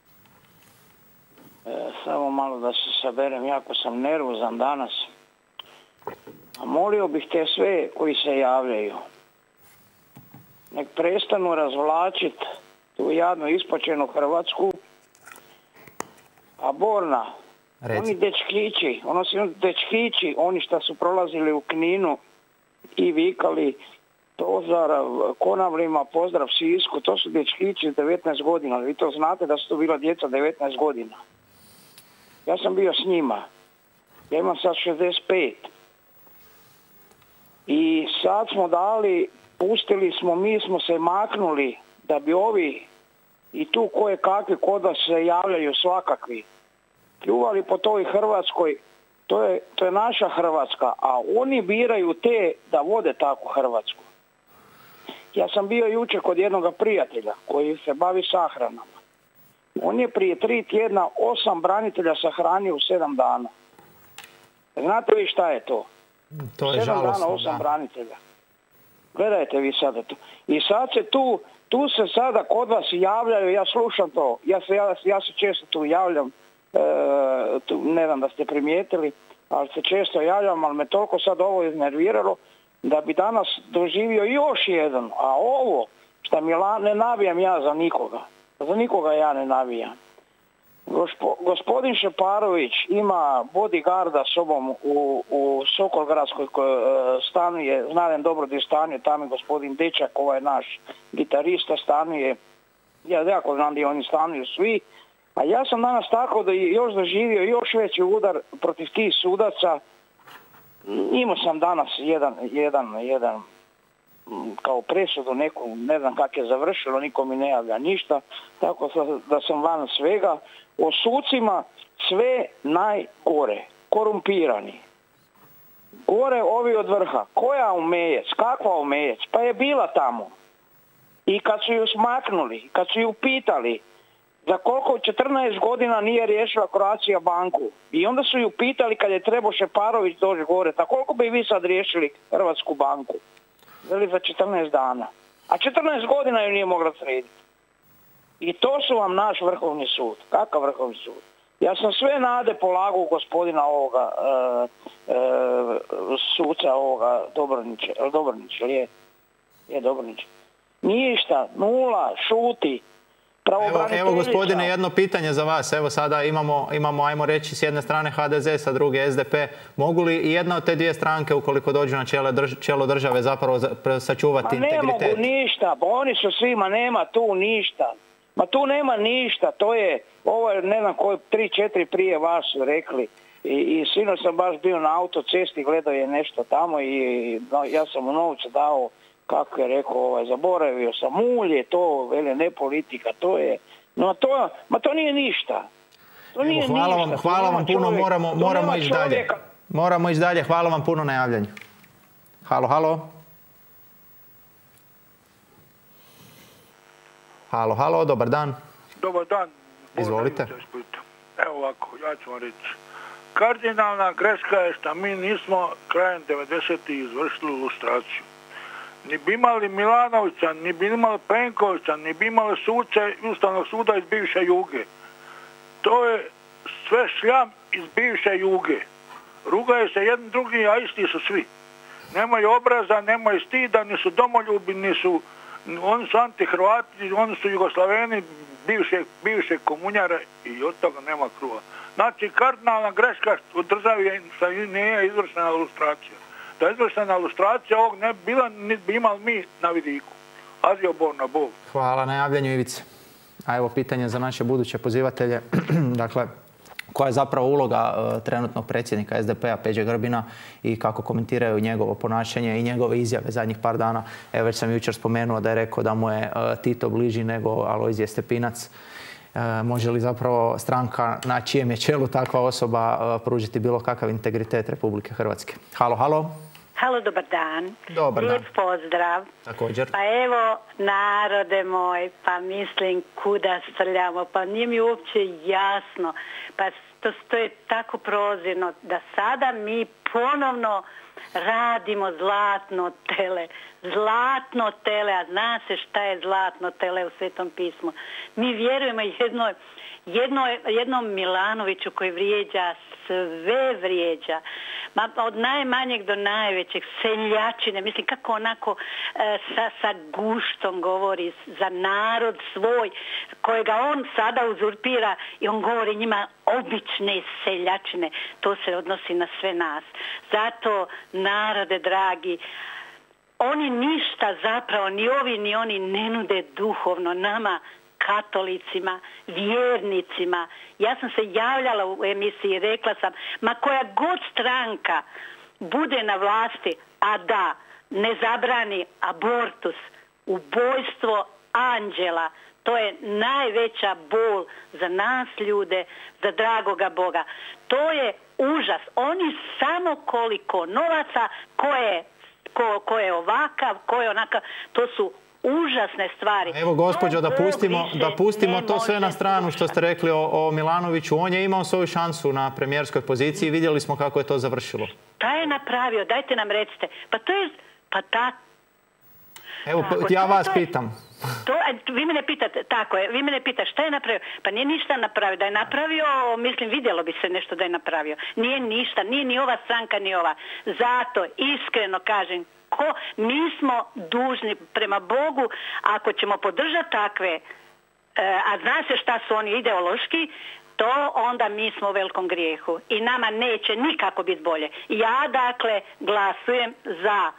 E, samo malo da se saberem, jako sam nervozan danas. A molio bih te sve koji se javljaju. Nek prestanu razvlačiti tu jadnu ispačenu Hrvatsku. A Borna, Reci. Oni dečkići, ono su dečkići, oni što su prolazili u Kninu i vikali pozdrav Konavlima, pozdrav Sisku, to su dečkići devetnaest godina. Vi to znate da su to bila djeca devetnaest godina. Ja sam bio s njima. Ja imam sad šezdeset pet. I sad smo dali, pustili smo, mi smo se maknuli da bi ovi i tu koje kakvi kod vas se javljaju svakakvi pljuvali po toj Hrvatskoj. To je, to je naša Hrvatska, a oni biraju te da vode takvu Hrvatsku. Ja sam bio jučer kod jednog prijatelja koji se bavi sahranama. On je prije tri tjedna osam branitelja sahranio u sedam dana. Znate vi šta je to? To je sedam žalostno, dana, osam da. branitelja. Gledajte vi sada to. I sad se tu, tu se sada kod vas javljaju, ja slušam to, ja se, ja, ja se često tu javljam, e, tu, ne znam da ste primijetili, ali se često javljam, ali me toliko sad ovo iznerviralo, da bi danas doživio još jedan, a ovo, što mi la, ne navijam ja za nikoga, za nikoga ja ne navijam. Gospo, gospodin Šeparović ima bodyguarda sobom u, u Sokolgradskoj stanuje, znam dobro gdje stanuje, tamo je gospodin Dečak, ovaj naš gitarista stanuje, ja jako znam gdje oni stanuju svi, a ja sam danas tako da je još doživio još veći udar protiv tih sudaca. Imao sam danas jedan, jedan, jedan kao presudu neku, ne znam kako je završilo, niko mi ne javlja ništa, tako da sam van svega. O sucima sve najgore, korumpirani. Gore ovi od vrha. Koja Omejec? Kakva Omejec? Pa je bila tamo. I kad su ju smaknuli, kad su ju pitali za koliko četrnaest godina nije riješila Croatia banku. I onda su ju pitali kad je trebao Šeparović doći gore, tako koliko bi vi sad riješili Hrvatsku banku? Veli za četrnaest dana. A četrnaest godina ju nije mogla srediti. I to su vam naš Vrhovni sud. Kakav Vrhovni sud? Ja sam sve nade polagao gospodina ovoga e, e, suca ovoga Dobronića. Dobronić, je? Je Dobronić. Ništa, nula, šuti. Evo, evo gospodine, jedno pitanje za vas. Evo sada imamo, imamo, ajmo reći, s jedne strane H D Z, sa druge S D P. Mogu li i jedna od te dvije stranke, ukoliko dođu na čelo, drž, čelo države, zapravo sačuvati ma integritet? Ne mogu ništa, bo oni su svi, ma nema tu ništa. Ma tu nema ništa, to je, ovo je, ne znam koji, tri, četiri prije vas su rekli. I, i sinoć sam baš bio na autocesti, gledao je nešto tamo i no, ja sam u novcu dao, kako je rekao, ovaj, zaboravio sam, mulje, to, vele, ne politika, to je, no to, ma to nije ništa. To nije Evo, hvala ništa. vam, hvala vam puno, čovjek, moramo, moramo ići dalje. Moramo ići dalje, hvala vam puno na javljanju. Halo, halo. Halo, halo, dobar dan. Dobar dan. Izvolite. Evo ovako, ja ću vam reći. Kardinalna greška je što mi nismo krajem devedesetih izvršili lustraciju. Ni bi imali Milanovića, ni bi imali Plenkovića, ni bi imali suce Ustavnog suda iz bivše Juge. To je sve šljam iz bivše Juge. Rugaju se jedni drugi, a isti su svi. Nemaju obraza, nemaju stida, nisu domoljubi, nisu... Oni su anti-Hrvati, oni su Jugoslaveni, bivše, bivše komunjare i od toga nema kruha. Znači, kardinalna greška u državi je što nije izvršena lustracija. Da je izvršena lustracija, ovog ne bi bila, niti bi imali mi na vidiku. Azio Bor na Bog. Hvala na javljanju, Ivice. A evo pitanje za naše buduće pozivatelje. Dakle, koja je zapravo uloga uh, trenutnog predsjednika S D P-a Peđe Grbina i kako komentiraju njegovo ponašanje i njegove izjave zadnjih par dana. Evo već sam jučer spomenuo da je rekao da mu je uh, Tito bliži nego Alojzije Stepinac. Uh, može li zapravo stranka na čijem je čelu takva osoba uh, pružiti bilo kakav integritet Republike Hrvatske? Halo, halo. Halo, dobar dan. Dobar dan. Lijep pozdrav. Također. Pa evo, narode moj, pa mislim kuda srljamo, pa nije mi uopće jasno. Pa to, to je tako prozirno da sada mi ponovno radimo zlatno tele. Zlatno tele, a zna se šta je zlatno tele u Svetom pismu. Mi vjerujemo jednoj Jedno, jednom Milanoviću koji vrijeđa, sve vrijeđa. Ma, od najmanjeg do najvećeg, seljačine, mislim kako onako e, sa, sa guštom govori za narod svoj, kojega on sada uzurpira i on govori njima obične seljačine. To se odnosi na sve nas. Zato, narode dragi, oni ništa zapravo, ni ovi ni oni ne nude duhovno nama, katolicima, vjernicima. Ja sam se javljala u emisiji i rekla sam, ma koja god stranka bude na vlasti, a da ne zabrani abortus, ubojstvo anđela, to je najveća bol za nas ljude, za dragoga Boga. To je užas. Oni samo koliko novaca, ko je, ko, ko je ovakav, ko je onakav, to su užasne stvari. Evo gospođo, da pustimo, da pustimo to sve na stranu što ste rekli o, o Milanoviću. On je imao svoju šansu na premijerskoj poziciji. Vidjeli smo kako je to završilo. Šta je napravio? Dajte nam recite. Pa to je... Pa ta... Evo, tako, ja vas to je, pitam. To, vi me ne pitate, tako je, vi me ne pitate šta je napravio. Pa nije ništa napravio. Da je napravio, mislim, vidjelo bi se nešto da je napravio. Nije ništa, nije ni ova stranka, ni ova. Zato, iskreno kažem, ko, mi smo dužni prema Bogu, ako ćemo podržati takve, e, a zna se šta su oni ideološki, to onda mi smo u velikom grijehu. I nama neće nikako biti bolje. Ja, dakle, glasujem za,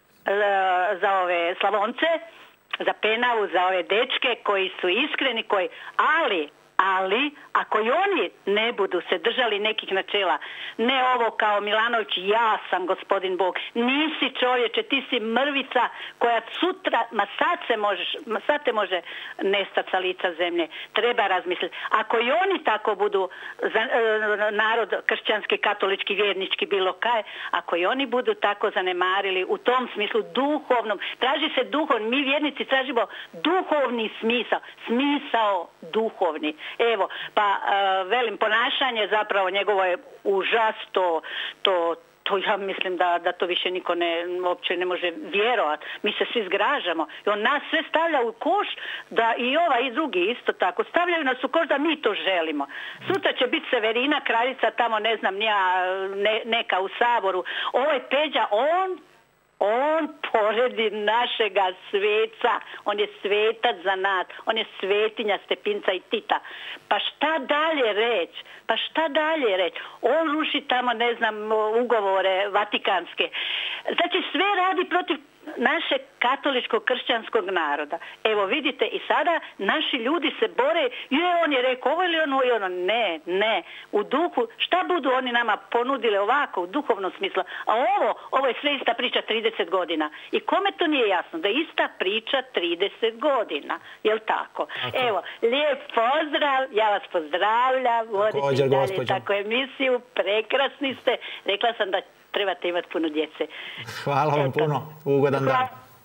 za ove Slavonce, za Penavu, za ove dečke koji su iskreni, koji, ali... Ali, ako i oni ne budu se držali nekih načela, ne ovo kao Milanović, ja sam gospodin Bog, nisi čovječe, ti si mrvica koja sutra, ma sad se, možeš, ma sad te može nestati sa lica zemlje. Treba razmisliti. Ako i oni tako budu, za, e, narod kršćanski, katolički, vjernički, bilo kaj, ako i oni budu tako zanemarili u tom smislu duhovnom, traži se duhovni, mi vjernici tražimo duhovni smisao, smisao duhovni. Evo, pa uh, velim, ponašanje zapravo njegovo je užas, to, to, to ja mislim da, da to više niko ne, uopće ne može vjerovati. Mi se svi zgražamo. I on nas sve stavlja u koš, da i ova i drugi isto tako. Stavljaju nas u koš da mi to želimo. Sutra će biti Severina, kraljica tamo, ne znam, nija, ne, neka u Saboru. Ovo je Peđa, on... On poredi našega sveca, on je svetac za nas, on je svetinja Stepinca i Tita. Pa šta dalje reći? Pa šta dalje reći? On ruši tamo, ne znam, ugovore vatikanske. Znači sve radi protiv našeg katoličkog kršćanskog naroda. Evo vidite i sada naši ljudi se bore, je on je rekao ovo ili ono i ono. Ne, ne. U duhu, šta budu oni nama ponudili ovako u duhovnom smislu? A ovo, ovo je sve ista priča trideset godina. I kome to nije jasno? Da je ista priča trideset godina. Jel tako? tako? Evo, lijep pozdrav, ja vas pozdravljam, vodite dalje tako emisiju, prekrasni ste. Rekla sam da trebate imati puno djece. Hvala vam Eto. puno. Ugodan dan.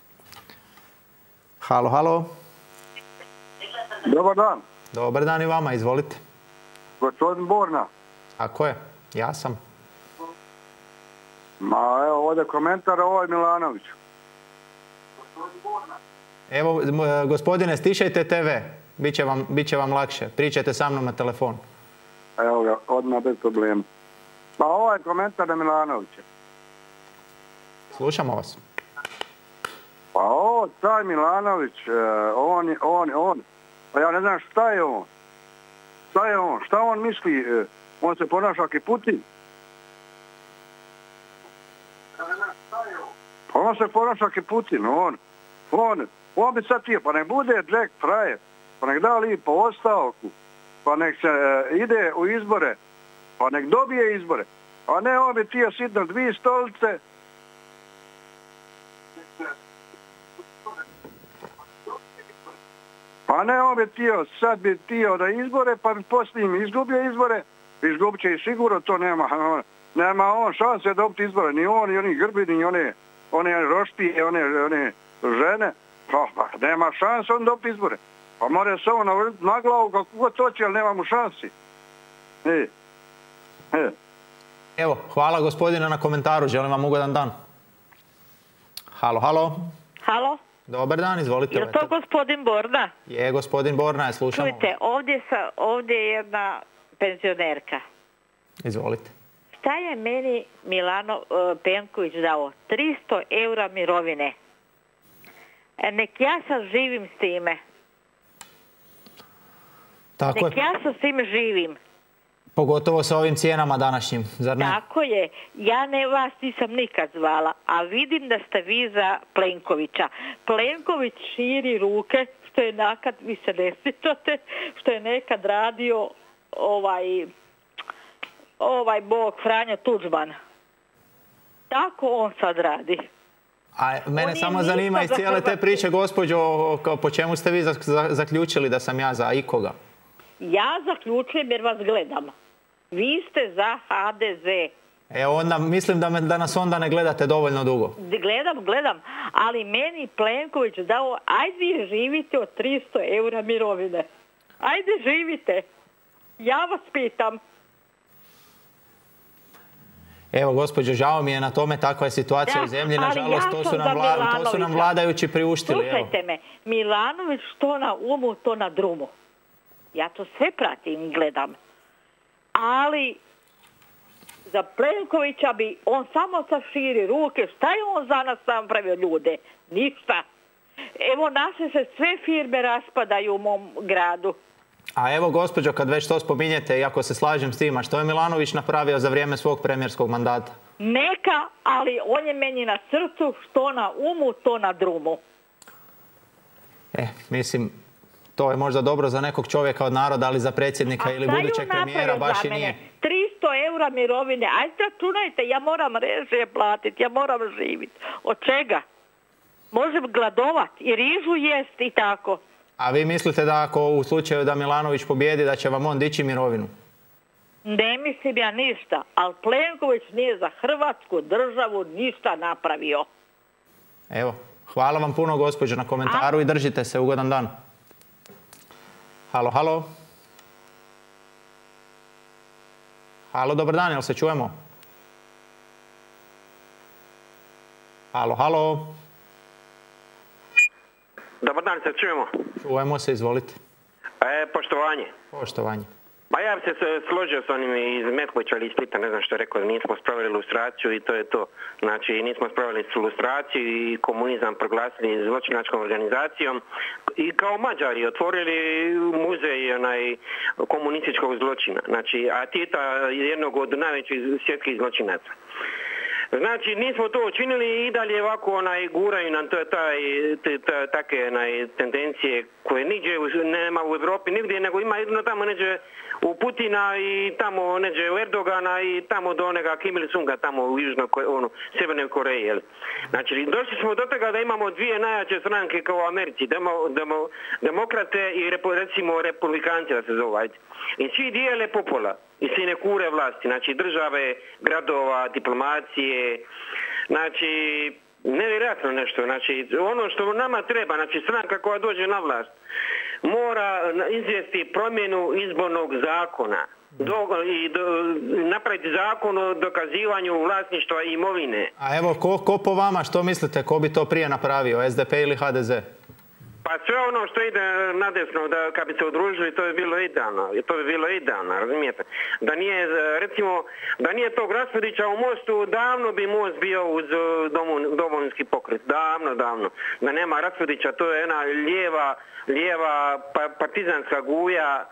Halo, halo. Dobar dan. Dobar dan i vama, izvolite. Gospodin Borna. Ako je, ja sam. Ma evo ovdje komentar o ovoj Milanoviću. Evo, gospodine, stišajte te ve. Biće vam, biće vam lakše. Pričajte sa mnom na telefon. Evo ga, odmah bez problema. Pa ovaj komentar na Milanovića. Slušamo vas. Pa ovo, taj Milanović, on, on, on, pa ja ne znam šta je on. Šta je on? Šta on misli? On se ponaša kao Putin. Pa on se ponaša ke Putin, on, on, on bi sad tio, pa nek bude Jack frajer, pa nek da lipo ostavku, pa nek se e, ide u izbore, pa nek dobije izbore, a ne on bi tio sit na dvije stolice. Pa ne on bi tio, sad bi tio da izbore, pa bi poslije im izgubio izbore, izgubit će i sigurno, to nema, nema on šanse dobiti izbore, ni on, ni oni Grbi, ni one, one rošpije, one, one žene, pa, pa nema šanse on dobiti izbore. Pa mora se on navrti na glavu kako god hoće, ali nema mu šansi. E, e. Evo, hvala gospodine na komentaru, želim vam ugodan dan. Halo, halo. Halo. Dobar dan, izvolite. Je to gospodin Borna? Je, gospodin Borna, je, slušamo. Čujte, ovdje, sa, ovdje je jedna penzionerka. Izvolite. Šta je meni Milano uh, Penković dao? tristo eura mirovine. E, nek ja sad živim s time. Tako nek je. ja sa s time živim. Pogotovo sa ovim cijenama današnjim, zar ne? Tako je. Ja ne vas nisam nikad zvala, a vidim da ste vi za Plenkovića. Plenković širi ruke, što je nekad, vi se ne sjećate, što je nekad radio ovaj, ovaj bog Franjo Tuđman. Tako on sad radi. A mene on samo zanima iz cijele te priče, gospođo, po čemu ste vi zaključili da sam ja za ikoga? Ja zaključujem jer vas gledam. Vi ste za ha de ze. E onda mislim da, me, da nas onda ne gledate dovoljno dugo. Gledam, gledam, ali meni Plenković dao, ajde živite od tristo eura mirovine. Ajde živite. Ja vas pitam. Evo, gospođo, žao mi je na tome, takva je situacija da, u zemlji, nažalost, ja to, su nam vla, to su nam vladajući priuštili. Slušajte evo. me, Milanović što na umu, to na drumu. Ja to sve pratim i gledam. Ali za Plenkovića bi on samo sa širi ruke. Šta je on za nas napravio ljude? Ništa. Evo naše se sve firme raspadaju u mom gradu. A evo, gospođo, kad već to spominjete, iako se slažem s tim, a što je Milanović napravio za vrijeme svog premijerskog mandata? Neka, ali on je meni na srcu, što na umu, to na drumu. E, mislim, to je možda dobro za nekog čovjeka od naroda, ali za predsjednika ili budućeg premijera baš i nije. tristo eura mirovine, ajde računajte, ja moram režije platiti, ja moram živjeti. Od čega? Možem gladovat i rižu jest i tako. A vi mislite da ako u slučaju da Milanović pobjedi, da će vam on dići mirovinu? Ne mislim ja ništa, ali Plenković nije za Hrvatsku državu ništa napravio. Evo, hvala vam puno, gospođo, na komentaru. A? I držite se, ugodan dan. Halo, halo. Halo, dobar dan, jel se čujemo? Halo, halo. Dobar dan, se čujemo. Čujemo se, izvolite. E, poštovanje. Poštovanje. Pa ja bi se složio s onim iz Metkovića ili iz Splita, ne znam što je rekao, nismo spravili ilustraciju i to je to. Znači, nismo spravili ilustraciju i komunizam proglasili zločinačkom organizacijom i kao Mađari otvorili muzej onaj, komunističkog zločina. Znači, a Tita je jednog od najvećih svjetskih zločinaca. Znači, nismo to učinili i dalje ovako onaj, guraju nam to, taj, t, t, take onaj, tendencije koje niđe nema u Europi nigdje, nego ima jedno tamo neđe u Putina i tamo neđe u Erdogana i tamo do onega Kim Il-sunga tamo u Južnoj, ono, Sjevernoj Koreji. Jel? Znači, došli smo do toga da imamo dvije najjače stranke kao u Americi, demo, demo, demokrate i repo, recimo republikanci da se zove, ajde. I svi dijele popola i sinekure vlasti, znači države, gradova, diplomacije, znači nevjerojatno nešto, znači ono što nama treba, znači stranka koja dođe na vlast mora izvesti promjenu izbornog zakona do, i do, napraviti zakon o dokazivanju vlasništva i imovine. A evo, ko, ko po vama, što mislite, ko bi to prije napravio, es de pe ili ha de ze? Pa sve ono što ide nadesno, da kad bi se udružili, to je bilo idealno. To bi bilo idealno, razumijete? Da nije, recimo, da nije tog Raspudića u Mostu, davno bi Most bio uz domovinski pokret. Davno, davno. Da nema Raspudića, to je jedna lijeva, lijeva partizanska guja.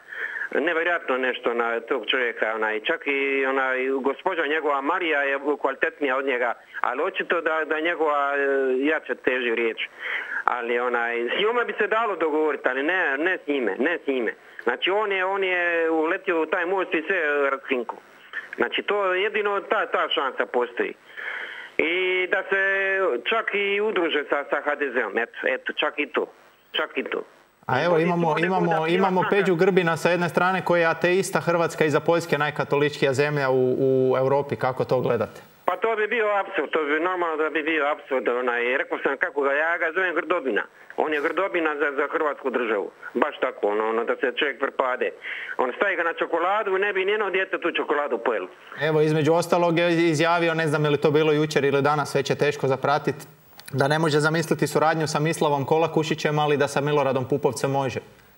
nevjerojatno nešto na tog čovjeka, onaj, čak i onaj, gospođa njegova Marija je kvalitetnija od njega, ali očito da, da njegova jače teži riječ. Ali onaj, s njome bi se dalo dogovoriti, ali ne, ne s njime, ne s njime. Znači on je, on je uletio u taj most i sve raskinku. Znači to jedino ta, ta šansa postoji. I da se čak i udruže sa, sa ha de zeom, eto, eto, čak i to, čak i to. A evo imamo, imamo, imamo Peđu Grbina sa jedne strane koji je ateista, Hrvatska iza Poljske najkatoličkija zemlja u, u Europi. Kako to gledate? Pa to bi bio apsurd, to bi normalno da bi bio apsurd. Onaj, rekao sam kako ga, ja ga zovem Grdobina. On je Grdobina za, za Hrvatsku državu. Baš tako, ono, ono, da se čovjek prepade. On stavi ga na čokoladu i ne bi nijedno dijete tu čokoladu pojelo. Evo, između ostalog je izjavio, ne znam je li to bilo jučer ili danas, već je teško zapratiti, da ne može zamisliti suradnju sa Mislavom Kolakušićem, ali da sa Miloradom Pupovcem može.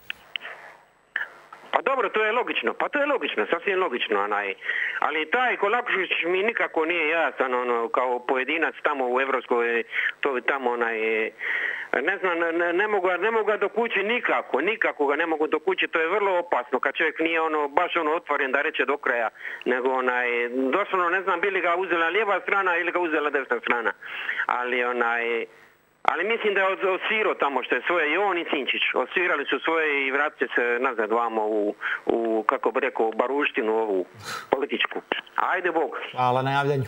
Pa dobro, to je logično, pa to je logično, sasvim logično, onaj. Ali taj Kolakušić mi nikako nije jasan, ono, kao pojedinac tamo u Evropskoj, to tamo, onaj, ne znam, ne, ne mogu, ne mogu ga dokući nikako, nikako ga ne mogu dokući, to je vrlo opasno, kad čovjek nije ono, baš ono otvoren da reče do kraja, nego onaj, doslovno ne znam, bili ga uzela lijeva strana ili ga uzela desna strana, ali onaj, ali mislim da je osvirao tamo što je svoje i on i Sinčić. Osvirali su svoje i vratite se nazad vamo u, u kako bi rekao, baruštinu ovu političku. Ajde Bog. Hvala na javljanju.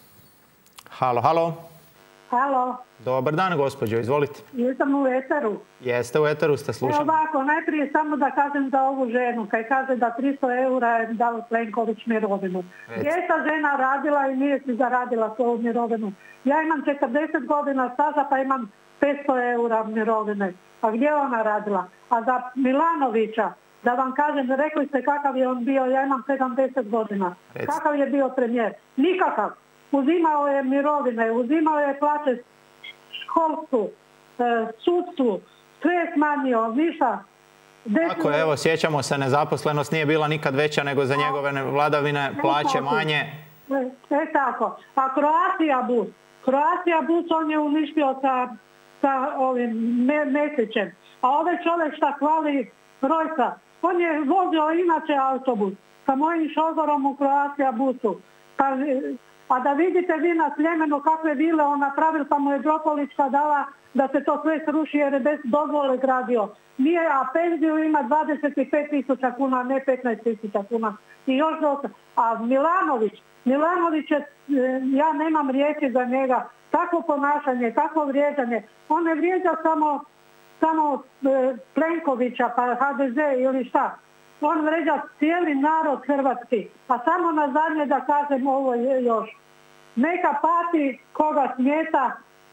Halo, halo. Halo. Dobar dan, gospođo, izvolite. Jesam u eteru. Jeste u eteru, ste slušali. Evo ovako, najprije samo da kažem za ovu ženu, kaj kaže da tristo eura je dao Plenković mirovinu. Gdje je ta žena radila i nije si zaradila svoju mirovinu? Ja imam četrdeset godina staža pa imam petsto eura mirovine. A gdje je ona radila? A za Milanovića, da vam kažem, rekli ste kakav je on bio, ja imam sedamdeset godina. Reci. Kakav je bio premijer? Nikakav. Uzimao je mirovine, uzimao je plaće školstvu, sudstvu, sve je smanjio, ništa. Tako, evo, sjećamo se, nezaposlenost nije bila nikad veća nego za njegove vladavine, plaće manje. E, e tako. A Croatia bus, Croatia bus on je uništio sa, sa ovim me, Mesićem. A ovaj čovjek šta hvali Rojca, on je vozio inače autobus sa mojim šozorom u Croatia busu. Pa, a da vidite vi na Sljemenu kakve vile on napravil, pa mu je Dropolička dala da se to sve sruši jer je bez dozvole gradio. Nije, a penziju ima dvadeset pet tisuća kuna, ne petnaest tisuća kuna. I još dosta. A Milanović, Milanović je, ja nemam riječi za njega, takvo ponašanje, takvo vrijeđanje. On ne vrijeđa samo, samo Plenkovića pa ha de ze ili šta. On vređa cijeli narod hrvatski. A samo na zadnje da kažem ovo je još. Neka pati koga smeta,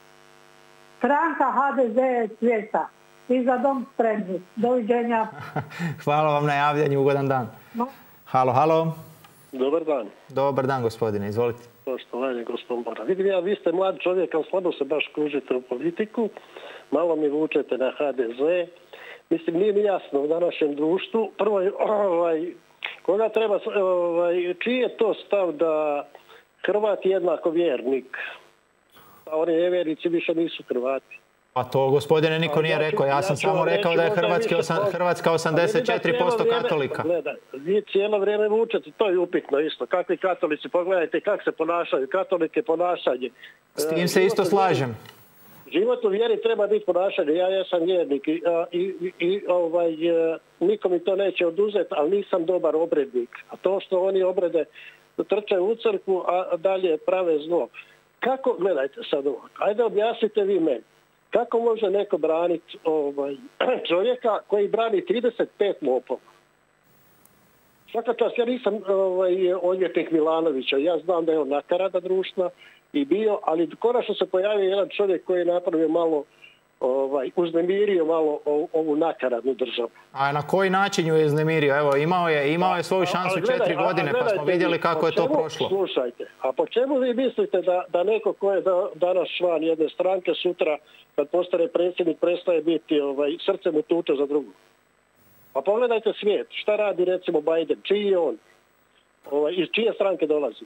stranka ha de ze je svijeta. I za dom spremni. Doviđenja. Hvala vam na javljanju, ugodan dan. No. Halo, halo. Dobar dan. Dobar dan, gospodine, izvolite. Poštovanje, gospodin Bora. Vidim ja, vi ste mlad čovjek, ali slabo se baš kružite u politiku. Malo mi vučete na ha de ze. Mislim, nije mi jasno u današnjem društvu. Prvo, ovaj, koga treba, ovaj, čiji je to stav da Hrvat je jednako vjernik? A oni nevjernici više nisu Hrvati. Pa to, gospodine, niko nije rekao. Ja sam samo rekao da je Hrvatska osamdeset četiri posto katolika. Gledaj, vi cijelo vrijeme vučete, to je upitno isto. Kakvi katolici, pogledajte kako se ponašaju, katolike ponašanje. S tim se isto slažem. Život u vjeri treba biti ponašanje. Ja jesam vjernik i, i, i ovaj, niko mi to neće oduzeti, ali nisam dobar obrednik. A to što oni obrede trčaju u crkvu, a dalje prave zlo. Kako, gledajte sad ovo, ajde objasnite vi meni. Kako može neko braniti ovaj, čovjeka koji brani trideset pet lopova? Svaka čast, ja nisam ovaj, odvjetnik Milanovića. Ja znam da je on nakarada društva i bio, ali konačno se pojavio jedan čovjek koji je napravio malo, ovaj, uznemirio malo ovu nakaradnu državu. A na koji način ju je uznemirio? Evo, imao je, imao je svoju šansu gledaj, četiri godine, pa smo vidjeli kako je to prošlo. Slušajte, a po čemu vi mislite da, da neko ko je da, danas član jedne stranke, sutra kad postane predsjednik prestaje biti ovaj, srcem u tuče za drugu? Pa pogledajte svijet, šta radi recimo Biden, čiji je on, ovaj, iz čije stranke dolazi,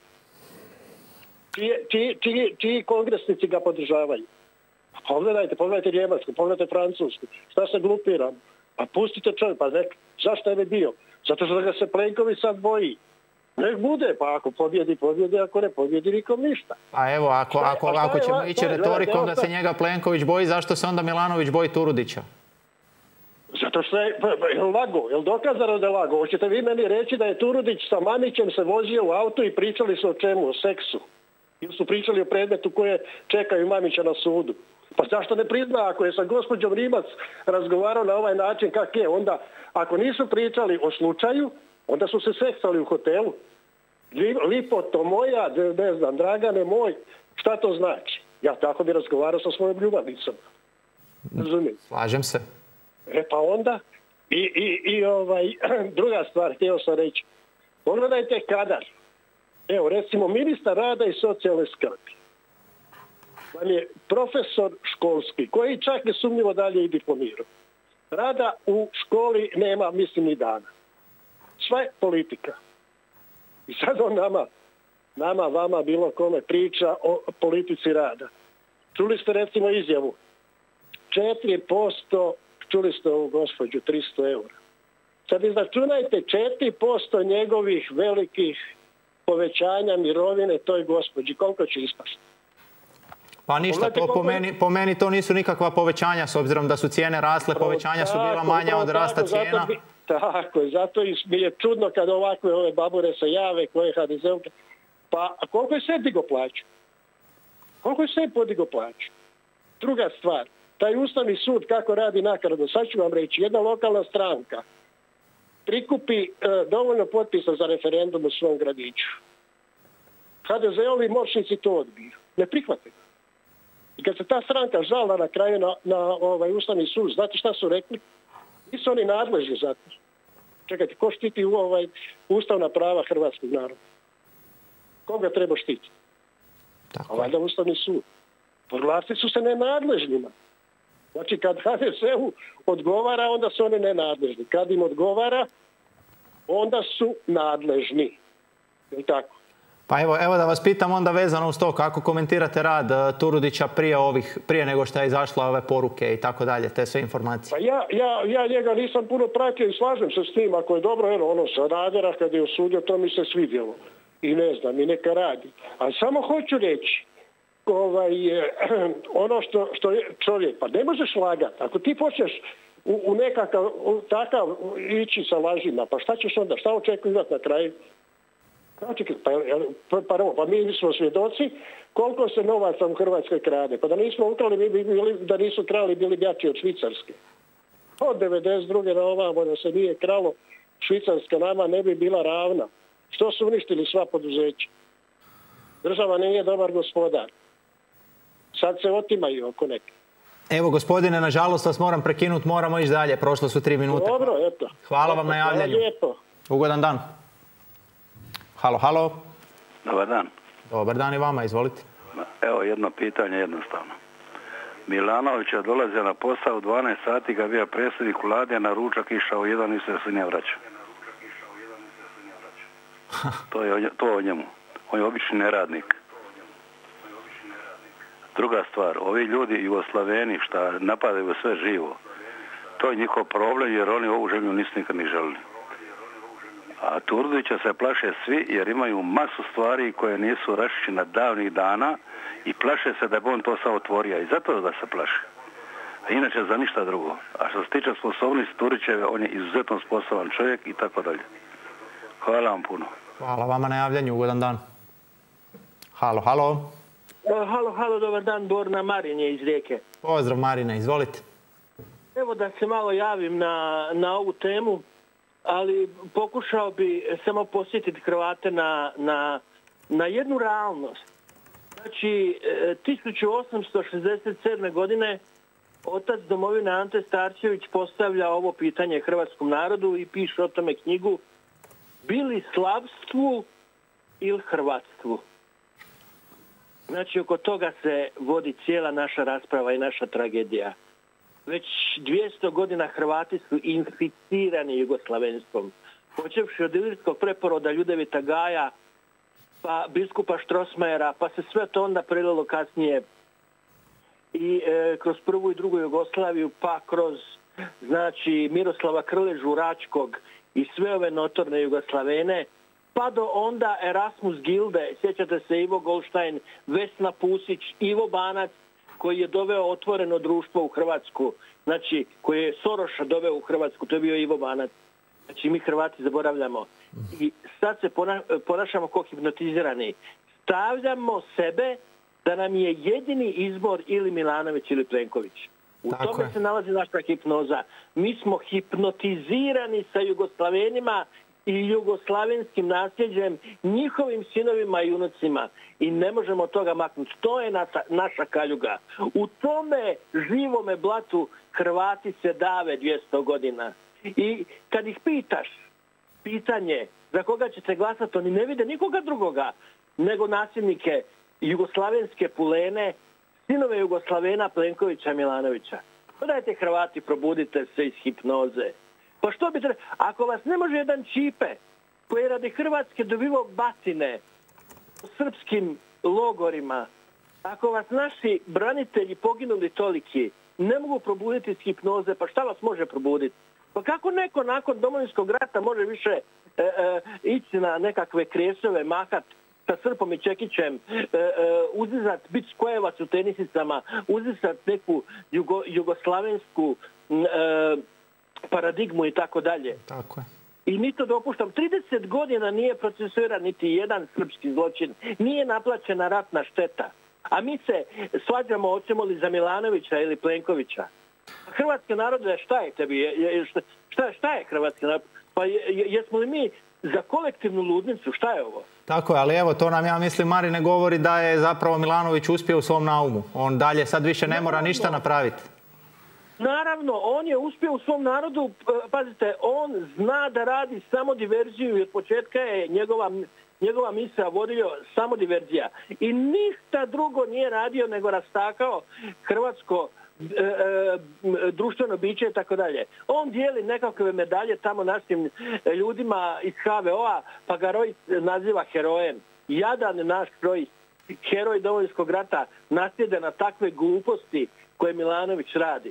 čiji, čiji, čiji, čiji kongresnici ga podržavaju. Pogledajte, pogledajte Njemačku, pogledajte Francusku, šta se glupiramo, pa pustite čovjek, pa nek, zašto je bio? Zato što ga se Plenković sad boji. Nek bude, pa ako pobjedi, pobjedi, ako ne pobjedi, nikom ništa. A evo, ako, ako, ako ćemo ići retorikom da se njega Plenković boji, zašto se onda Milanović boji Turudića? Zato što je, je lago, je li dokazano da je lago? Hoćete vi meni reći da je Turudić sa Mamićem se vozio u auto i pričali su o čemu? O seksu. Ili su pričali o predmetu koje čekaju Mamića na sudu. Pa zašto ne prizna ako je sa gospođom Rimac razgovarao na ovaj način kak je? Onda, ako nisu pričali o slučaju, onda su se seksali u hotelu. Lipoto moja, ne znam, Dragane moj, šta to znači? Ja tako bi razgovarao sa svojom ljubavnicom. Razumijem. Slažem se. E pa onda, i, i, i ovaj, druga stvar, htio sam reći. Pogledajte kadar. Evo, recimo, ministar rada i socijalne skrbi. On je profesor školski, koji čak nesumnjivo dalje i diplomirao. Rada u školi nema, mislim, ni dana. Sve politika. I sad on nama, nama, vama, bilo kome priča o politici rada. Čuli ste recimo izjavu. četiri posto, čuli ste ovu gospođu, tristo eura. Sad izračunajte četiri posto njegovih velikih povećanja mirovine toj gospođi. Koliko će ispasti? Pa ništa, to po meni, po meni to nisu nikakva povećanja, s obzirom da su cijene rasle, povećanja su bila manja od rasta cijena. Tako je, zato mi je čudno kad ovakve ove babure se jave, koje ha de ze-ovke. Pa a koliko je sve digo plaću? Koliko je sve podigo plaću? Druga stvar, taj Ustavni sud kako radi nakaradno, sad ću vam reći, jedna lokalna stranka prikupi e, dovoljno potpisa za referendum u svom gradiću. ha de ze-ovi moćnici to odbiju. Ne prihvate ga. I kad se ta stranka žala na kraju na, na ovaj Ustavni sud, znate šta su rekli? Nisu oni nadležni za to. Čekajte, ko štiti u ovaj ustavna prava hrvatskog naroda? Koga treba štiti? A valjda Ustavni sud. Proglasili su se nenadležnima. Znači, kad ha de ze-u odgovara, onda su oni nenadležni. Kad im odgovara, onda su nadležni. Je li tako? Pa evo, evo da vas pitam onda vezano uz to, kako komentirate rad uh, Turudića prije ovih, prije nego što je izašla ove poruke i tako dalje, te sve informacije? Pa ja, ja, ja njega nisam puno pratio i slažem se s tim, ako je dobro, eno, ono sa Radera kad je osudio, to mi se svidjelo. I ne znam, i neka radi. Ali samo hoću reći, ovaj, ono što, što je čovjek, pa ne možeš lagati. Ako ti počneš u, u nekakav u takav ići sa lažima, pa šta ćeš onda, šta očekivati na kraju? Znači, pa, pa, pa, pa mi smo svjedoci koliko se novaca u Hrvatskoj krade. Pa da nismo ukrali, bi bili, da nisu krali, bili jači od Švicarske. Od devedeset druge na ovamo da se nije kralo, Švicarska nama ne bi bila ravna. Što su uništili sva poduzeća? Država nije dobar gospodar. Sad se otimaju oko neke. Evo, gospodine, nažalost vas moram prekinuti, moramo ići dalje. Prošlo su tri minute. Dobro, eto. Hvala vam na javljanju. Hvala lijepo. Ugodan dan. Halo, halo. Dobar dan. Dobar dan i vama, izvolite. Evo jedno pitanje jednostavno. Milanović je dolazio na posao u dvanaest sati, ga bio predsjednik vlade, na ručak išao u jedan i se ne vraća. To je to o njemu. On je obični neradnik. Druga stvar, ovi ljudi Jugoslaveni što napadaju sve živo, to je njihov problem jer oni ovu zemlju nisu nikad ni želili. A Turudića se plaše svi jer imaju masu stvari koje nisu raščišćene davnih dana i plaše se da bi on to sad otvorio i zato da se plaše. A inače za ništa drugo. A što se tiče sposobnosti Turićeve, on je izuzetno sposoban čovjek i tako dalje. Hvala vam puno. Hvala vama na javljanju, ugodan dan. Halo, halo. Halo, halo, dobar dan, Borna Marinje iz Rijeke. Pozdrav Marina, izvolite. Evo da se malo javim na, na ovu temu, ali pokušao bi samo posjetiti Hrvate na, na, na jednu realnost. Znači, tisuću osamsto šezdeset sedme. godine otac domovine Ante Starčević postavlja ovo pitanje hrvatskom narodu i piše o tome knjigu Bili slavstvu ili hrvatstvu. Znači, oko toga se vodi cijela naša rasprava i naša tragedija. Već dvjesto godina Hrvati su inficirani jugoslavenstvom. Počevši od ilirskog preporoda Ljudevita Gaja, pa biskupa Štrosmajera, pa se sve to onda prelilo kasnije i e, kroz prvu i drugu Jugoslaviju, pa kroz znači Miroslava Krležu Račkog i sve ove notorne Jugoslavene, pa do onda Erasmus Gilde, sjećate se Ivo Goldstein, Vesna Pusić, Ivo Banac, koji je doveo otvoreno društvo u Hrvatsku, znači koji je Soroša doveo u Hrvatsku, to je bio Ivo Banac. Znači mi Hrvati zaboravljamo. I sad se ponašamo kao hipnotizirani. Stavljamo sebe da nam je jedini izbor ili Milanović ili Plenković. U Tako tome je. se nalazi naša hipnoza. Mi smo hipnotizirani sa Jugoslavenima i jugoslavenskim nasljeđem, njihovim sinovima i unucima. I ne možemo od toga maknuti. To je naša, naša kaljuga. U tome živome blatu Hrvati se dave dvjesto godina. I kad ih pitaš pitanje za koga ćete glasati, oni ne vide nikoga drugoga nego nasljednike jugoslavenske pulene, sinove Jugoslavena, Plenkovića, Milanovića. Pa dajte Hrvati, probudite se iz hipnoze. Pa što bi trebalo? Ako vas ne može jedan Čipe, koji je radi Hrvatske dobivao batine u srpskim logorima, ako vas naši branitelji poginuli toliki ne mogu probuditi iz hipnoze, pa šta vas može probuditi? Pa kako neko nakon Domovinskog rata može više e, e, ići na nekakve kresove, mahat sa Srpom i Čekićem, e, e, uzizat bit skojevac u tenisicama, uzizat neku jugo, jugoslavensku e, paradigmu i tako dalje. Tako je. I mi to dopuštam. trideset godina nije procesuiran niti jedan srpski zločin. Nije naplaćena ratna šteta. A mi se svađamo hoćemo li za Milanovića ili Plenkovića. Hrvatski narod, šta je tebi? Šta, šta je hrvatski narod? Pa jesmo li mi za kolektivnu ludnicu? Šta je ovo? Tako je, ali evo, to nam, ja mislim, Marine govori da je zapravo Milanović uspio u svom naumu. On dalje sad više ne mora ništa napraviti. Naravno, on je uspio u svom narodu, pazite, on zna da radi samo diverziju i od početka je njegova, njegova misija vodio samo diverzija. I ništa drugo nije radio nego rastakao hrvatsko e, e, društveno biće i tako dalje. On dijeli nekakve medalje tamo našim ljudima iz ha ve o a, pa ga Roj naziva herojem. Jadan naš Roj, heroj Domovinskog rata, nasjede na takve gluposti koje Milanović radi.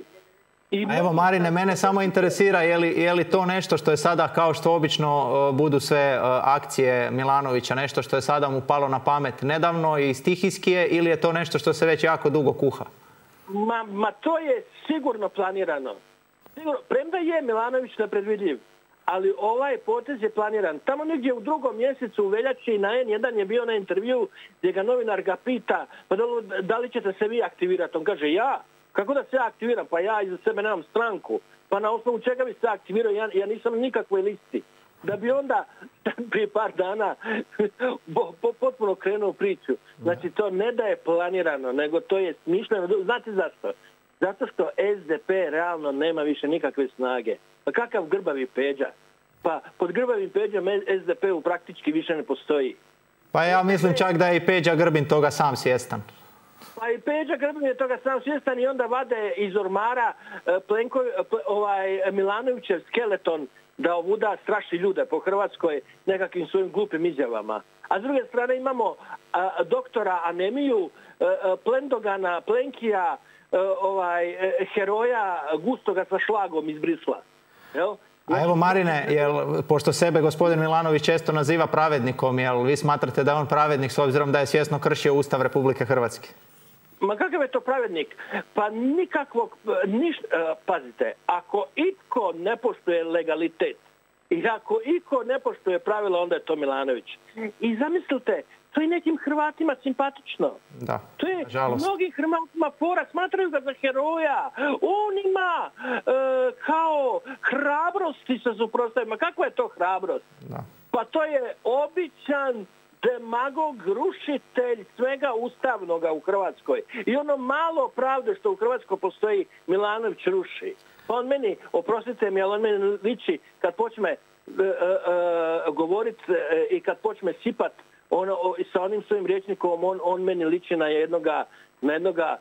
A evo, Marine, mene samo interesira je li, je li to nešto što je sada, kao što obično uh, budu sve uh, akcije Milanovića, nešto što je sada mu palo na pamet nedavno i stihijski je, ili je to nešto što se već jako dugo kuha? Ma, ma to je sigurno planirano. Sigurno, premda je Milanović nepredvidljiv, ali ovaj potez je planiran. Tamo negdje u drugom mjesecu u veljači na en jedan je bio na intervju gdje ga novinar ga pita, pa da li ćete se vi aktivirati? On kaže, ja? Kako da se aktiviram? Pa ja iza sebe nemam stranku. Pa na osnovu čega bi se aktivirao? Ja, ja nisam nikakvoj listi. Da bi onda prije par dana bo, bo, potpuno krenuo priču. Znači, to ne da je planirano, nego to je smišljeno. Znate zašto? Zato što es de pe realno nema više nikakve snage. Pa kakav Grbavi Peđa? Pa pod Grbavim Peđom es de pe u praktički više ne postoji. Pa ja mislim čak da je i Peđa Grbin toga sam svjestan. Pa i Peđa Grbin je toga sam svjestan i onda vade iz ormara Plenko, ovaj, Milanovićev skeleton da ovuda straši ljude po Hrvatskoj nekakvim svojim glupim izjavama. A s druge strane imamo a, doktora Anemiju, a, Plendogana, Plenkija, a, ovaj, heroja Gustoga sa šlagom iz Brisla. Jel? A evo, Marine, jel, pošto sebe gospodin Milanović često naziva pravednikom, jel vi smatrate da je on pravednik s obzirom da je svjesno kršio Ustav Republike Hrvatske? Ma kakav je to pravednik? Pa nikakvog, niš, pazite, ako itko ne poštuje legalitet i ako itko ne poštuje pravila, onda je to Milanović. I zamislite, to je nekim Hrvatima simpatično. Da, to je nažalost. Mnogim Hrvatima fora, smatraju ga za heroja. On ima e, kao hrabrosti sa suprotstavima. Kakva je to hrabrost? Da. Pa to je običan demagog, rušitelj svega ustavnoga u Hrvatskoj. I ono malo pravde što u Hrvatskoj postoji, Milanović ruši. Pa on meni, oprostite mi, ali on meni liči kad počne e, e, e, govoriti e, i kad počne sipat ono, o, sa onim svojim rječnikom, on, on meni liči na jednoga, na jednoga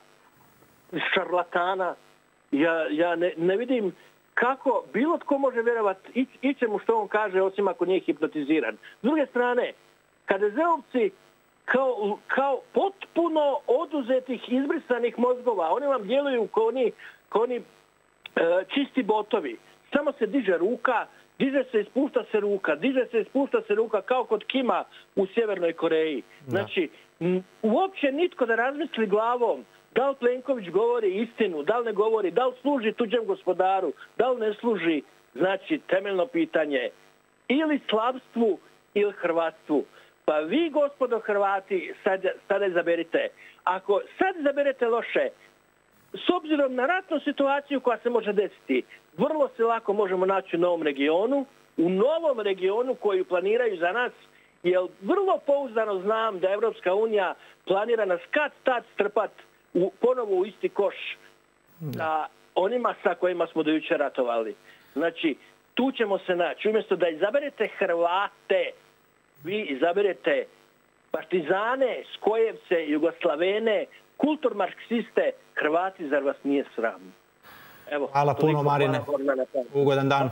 šarlatana. Ja, ja ne, ne vidim kako bilo tko može vjerovati ičemu što on kaže, osim ako nije hipnotiziran. S druge strane, ka de zeovci kao, kao potpuno oduzetih, izbrisanih mozgova, oni vam djeluju kao oni, kao oni e, čisti botovi. Samo se diže ruka Diže se i spušta se ruka, diže se i spušta se ruka kao kod Kima u Sjevernoj Koreji. Znači, uopće nitko da razmisli glavom da li Plenković govori istinu, da li ne govori, da li služi tuđem gospodaru, da li ne služi. Znači, temeljno pitanje ili slavstvu ili hrvatstvu. Pa vi, gospodo Hrvati, sad, sada izaberite. Ako sad izaberete loše, s obzirom na ratnu situaciju koja se može desiti, vrlo se lako možemo naći u novom regionu, u novom regionu koju planiraju za nas, jer vrlo pouzdano znam da Evropska unija planira nas kad tad strpat u, ponovo u isti koš sa onima sa kojima smo do jučer ratovali. Znači, tu ćemo se naći. Umjesto da izaberete Hrvate, vi izaberete partizane, skojevce, jugoslavene, kulturmarksiste. Hrvati, zar vas nije sram? Evo, hvala puno, Marine. Ugodan dan.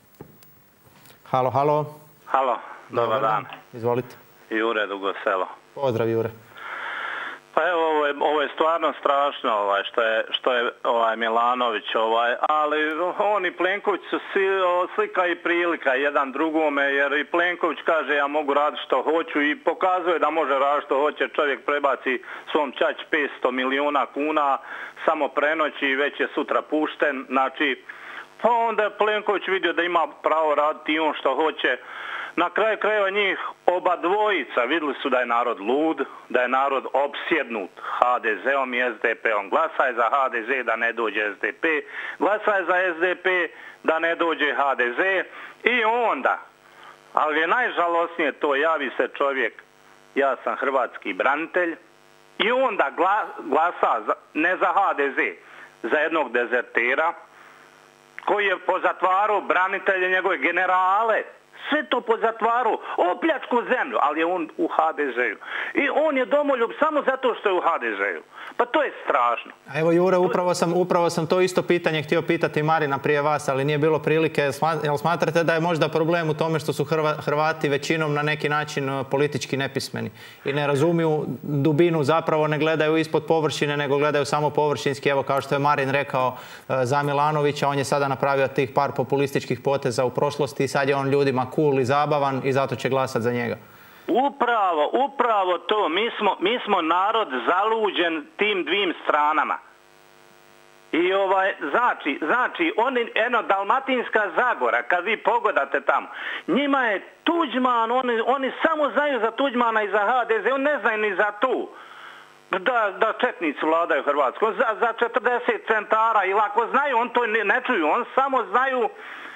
Halo, halo. Halo, dobar dan. Izvolite. Jure, Dugo Selo. Pozdrav, Jure. Pa evo, ovo je, ovo je stvarno strašno ovaj, što je, što je ovaj Milanović, ovaj, ali on i Plenković su svi slika i prilika jedan drugome, jer i Plenković kaže ja mogu raditi što hoću i pokazuje da može raditi što hoće. Čovjek prebaci svom čači petsto milijuna kuna samo prenoći i već je sutra pušten. Znači, pa onda je Plenković vidio da ima pravo raditi i on što hoće. Na kraju krajeva njih oba dvojica vidjeli su da je narod lud, da je narod opsjednut ha de zeom i es de peom. Glasa je za ha de ze da ne dođe es de pe, glasa je za es de pe da ne dođe ha de ze i onda, ali je najžalosnije to, javi se čovjek, ja sam hrvatski branitelj i onda glasa za, ne za ha de ze, za jednog dezertera koji je po zatvaru branitelje njegove generale. Sve to po zatvaru, opljačku zemlju, ali je on u ha de ze-u. I on je domoljub samo zato što je u ha de ze-u. Pa to je strašno. Evo, Jure, upravo sam, upravo sam to isto pitanje htio pitati Marina prije vas, ali nije bilo prilike. Jel smatrate da je možda problem u tome što su Hrvati većinom na neki način politički nepismeni i ne razumiju dubinu, zapravo ne gledaju ispod površine, nego gledaju samo površinski? Evo, kao što je Marin rekao za Milanovića, on je sada napravio tih par populističkih poteza u prošlosti i sad je on ljudima cool i zabavan i zato će glasati za njega. Upravo, upravo to. Mi smo, mi smo narod zaluđen tim dvim stranama. I ovaj, znači, znači, oni, eno, Dalmatinska Zagora, kad vi pogodate tamo, njima je Tuđman, oni, oni samo znaju za Tuđmana i za ha de ze, oni ne znaju ni za tu. Da, da četnici vladaju Hrvatskom, za, za četrdeset centara, ili ako znaju, on to ne, ne čuju, on samo znaju.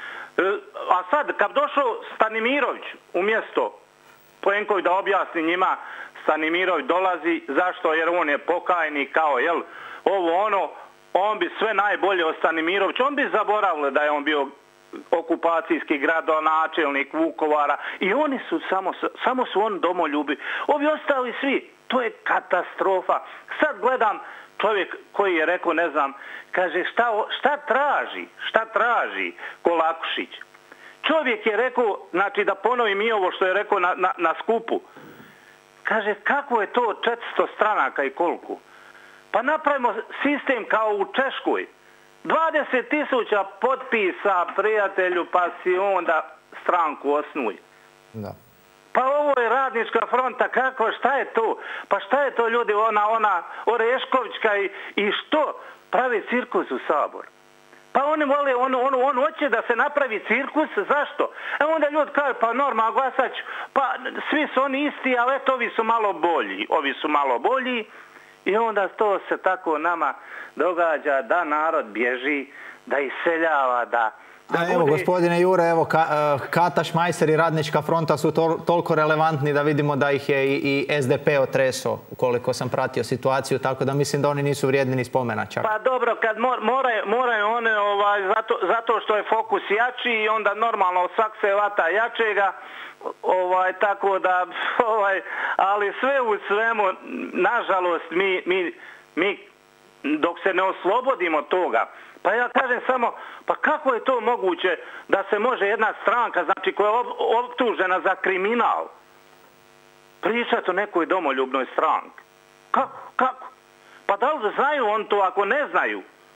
A sad, kad došao Stanimirović umjesto Plenković da objasni njima, Stanimirović dolazi, zašto? Jer on je pokajnik, kao, jel, ovo ono, on bi sve najbolje o Stanimiroviću, on bi zaboravili da je on bio okupacijski gradonačelnik Vukovara i oni su, samo, samo su oni domoljubi. Ovi ostali svi, to je katastrofa. Sad gledam čovjek koji je rekao, ne znam, kaže šta, šta traži, šta traži Kolakušić. Čovjek je rekao, znači da ponovim i ovo što je rekao na, na, na skupu. Kaže, kako je to četiristo stranaka i koliko? Pa napravimo sistem kao u Češkoj. dvadeset tisuća potpisa prijatelju, pa si onda stranku osnuj. Da. Pa ovo je Radnička fronta, kako, šta je to? Pa šta je to, ljudi, ona, ona Oreškovićka i, i što? Pravi cirkus u Sabor. Pa oni vole, on, on, on hoće da se napravi cirkus, zašto? E onda ljudi kažu, pa normalno glasać, pa svi su oni isti, ali eto, ovi su malo bolji, ovi su malo bolji i onda to se tako nama događa da narod bježi, da iseljava, da... A evo, gospodine Jure, evo, Kata Šmajser i Radnička fronta su to, toliko relevantni da vidimo da ih je i, i es de pe otresao, ukoliko sam pratio situaciju, tako da mislim da oni nisu vrijedni ni spomena čak. Pa dobro, kad moraju, moraju one, ovaj, zato, zato što je fokus jači i onda normalno svak se vata jačega, ovaj, tako da, ovaj, ali sve u svemu, nažalost, mi, mi, mi dok se ne oslobodimo toga, pa ja kažem samo, pa kako je to moguće da se može jedna stranka, znači koja je optužena za kriminal, pričati o nekoj domoljubnoj stranki? Kako? Kako? Pa da li znaju on to ako ne znaju?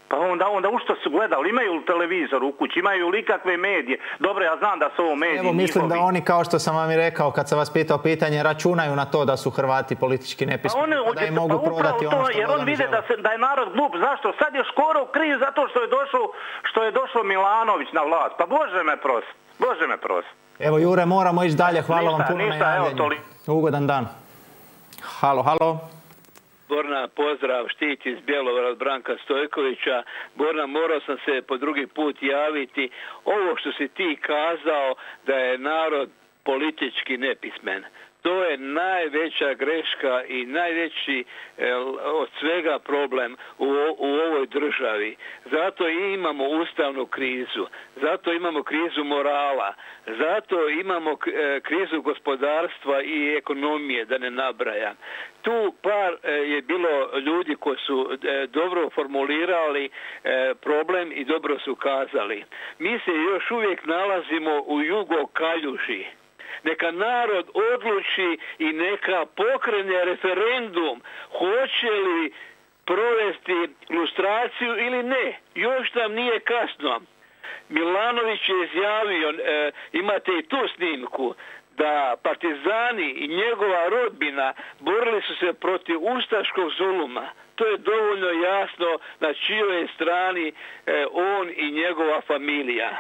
Pa onda, onda u što su gledali? Imaju li televizor u kući? Imaju li kakve medije? Dobro, ja znam da su ovo mediji. Evo, mislim njihovi. da oni, kao što sam vam i rekao kad sam vas pitao pitanje, računaju na to da su Hrvati politički nepismeni, pa da im mogu pa prodati ono što jer on vide da, se, da je narod glup. Zašto? Sad je skoro kriv zato što je došao, što je došao Milanović na vlast. Pa Bože me prost. Bože me prost. Evo, Jure, moramo ići dalje. Hvala ništa, vam puno ništa, na javljanju. Ugodan dan. Halo, halo. Borna, pozdrav, štit iz Bjelovara od Branka Stojkovića. Borna, morao sam se po drugi put javiti. Ovo što si ti kazao da je narod politički nepismen, to je najveća greška i najveći eh, od svega problem u, u ovoj državi. Zato i imamo ustavnu krizu, zato imamo krizu morala, zato imamo eh, krizu gospodarstva i ekonomije, da ne nabrajam. Tu par eh, je bilo ljudi koji su eh, dobro formulirali eh, problem i dobro su kazali. Mi se još uvijek nalazimo u jugokaljuži. Neka narod odluči i neka pokrene referendum hoće li provesti lustraciju ili ne. Još tam nije kasno. Milanović je izjavio, e, imate i tu snimku, da partizani i njegova rodbina borili su se protiv ustaškog zuluma. To je dovoljno jasno na čijoj je strani e, on i njegova familija.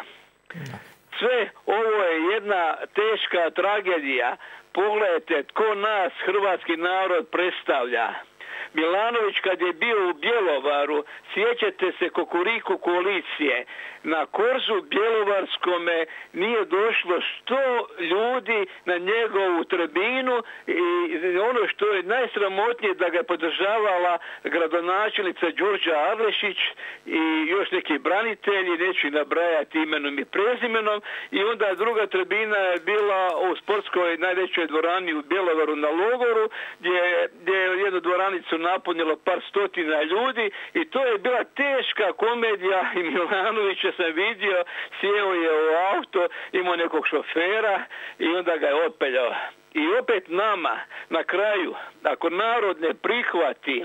Sve ovo je jedna teška tragedija. Pogledajte tko nas, hrvatski narod, predstavlja. Milanović kad je bio u Bjelovaru, sjećate se Kukuriku koalicije, na korzu bjelovarskome nije došlo sto ljudi na njegovu tribinu i ono što je najsramotnije da ga je podržavala gradonačelnica Đurđa Adlešić i još neki branitelji, neću ih nabrajati imenom i prezimenom, i onda druga tribina je bila u sportskoj najvećoj dvorani u Bjelovaru na Logoru gdje, gdje je jednu dvoranicu napunilo par stotina ljudi i to je bila teška komedija i Milanovića sam vidio, sjeo je u auto, imao nekog šofera i onda ga je otpeljao. I opet nama, na kraju, ako narod ne prihvati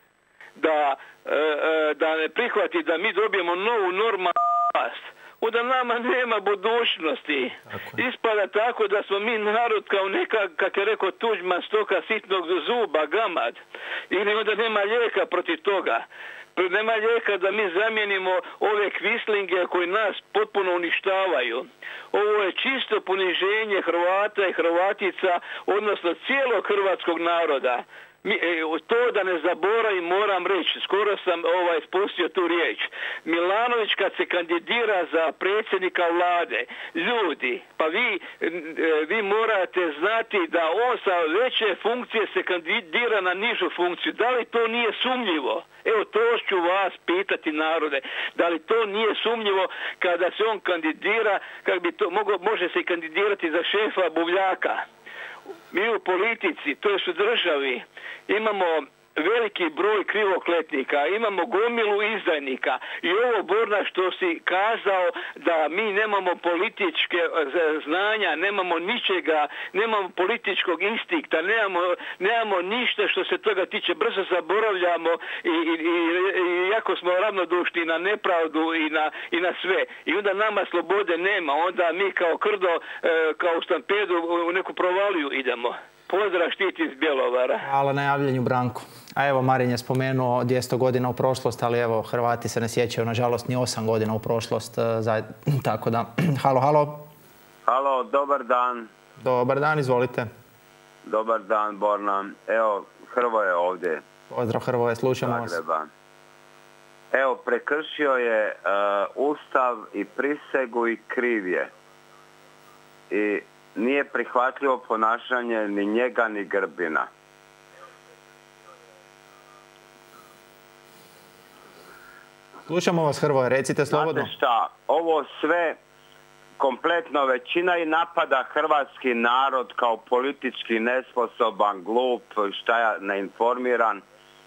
da, da ne prihvati da mi dobijemo novu normalnu vlast, onda nama nema budućnosti. Ispada tako da smo mi narod kao neka, kako je rekao Tuđman, stoka sitnog zuba, gamad. Ili onda nema lijeka protiv toga. Nema lijeka da mi zamijenimo ove kvislinge koji nas potpuno uništavaju. Ovo je čisto poniženje Hrvata i Hrvatica, odnosno cijelog hrvatskog naroda. Mi, to da ne zaboravim moram reći, skoro sam ovaj spustio tu riječ. Milanović kad se kandidira za predsjednika vlade, ljudi, pa vi, vi morate znati da on sa veće funkcije se kandidira na nižu funkciju. Da li to nije sumnjivo? Evo to ću vas pitati, narode. Da li to nije sumnjivo kada se on kandidira, kako bi to mogo, može se kandidirati za šefa Buvljaka? Mi u politici, to jest u državi, imamo veliki broj krivokletnika, imamo gomilu izdajnika i ovo, Borna, što si kazao da mi nemamo političke znanja, nemamo ničega, nemamo političkog instinkta, nemamo, nemamo ništa što se toga tiče, brzo zaboravljamo i, i, i, i jako smo ravnodušni na nepravdu i na, i na sve. I onda nama slobode nema, onda mi kao krdo, kao u stampedu u neku provaliju idemo. Pozdrav, štit iz Bjelovara. Hvala na javljanju, Branko. A evo, Marin je spomenuo dvjesto godina u prošlost, ali evo, Hrvati se ne sjećaju, nažalost, ni osam godina u prošlost. Tako da, halo, halo. Halo, dobar dan. Dobar dan, izvolite. Dobar dan, Borna. Evo, Hrvoje ovdje. Pozdrav, Hrvoje, slušamo vas. Evo, prekršio je uh, Ustav i prisegu i kriv je. I nije prihvatljivo ponašanje ni njega ni Grbina. Slušamo vas, Hrvoje, recite slobodno. Znate šta, ovo sve kompletno većina i napada hrvatski narod kao politički nesposoban, glup, šta ja, neinformiran.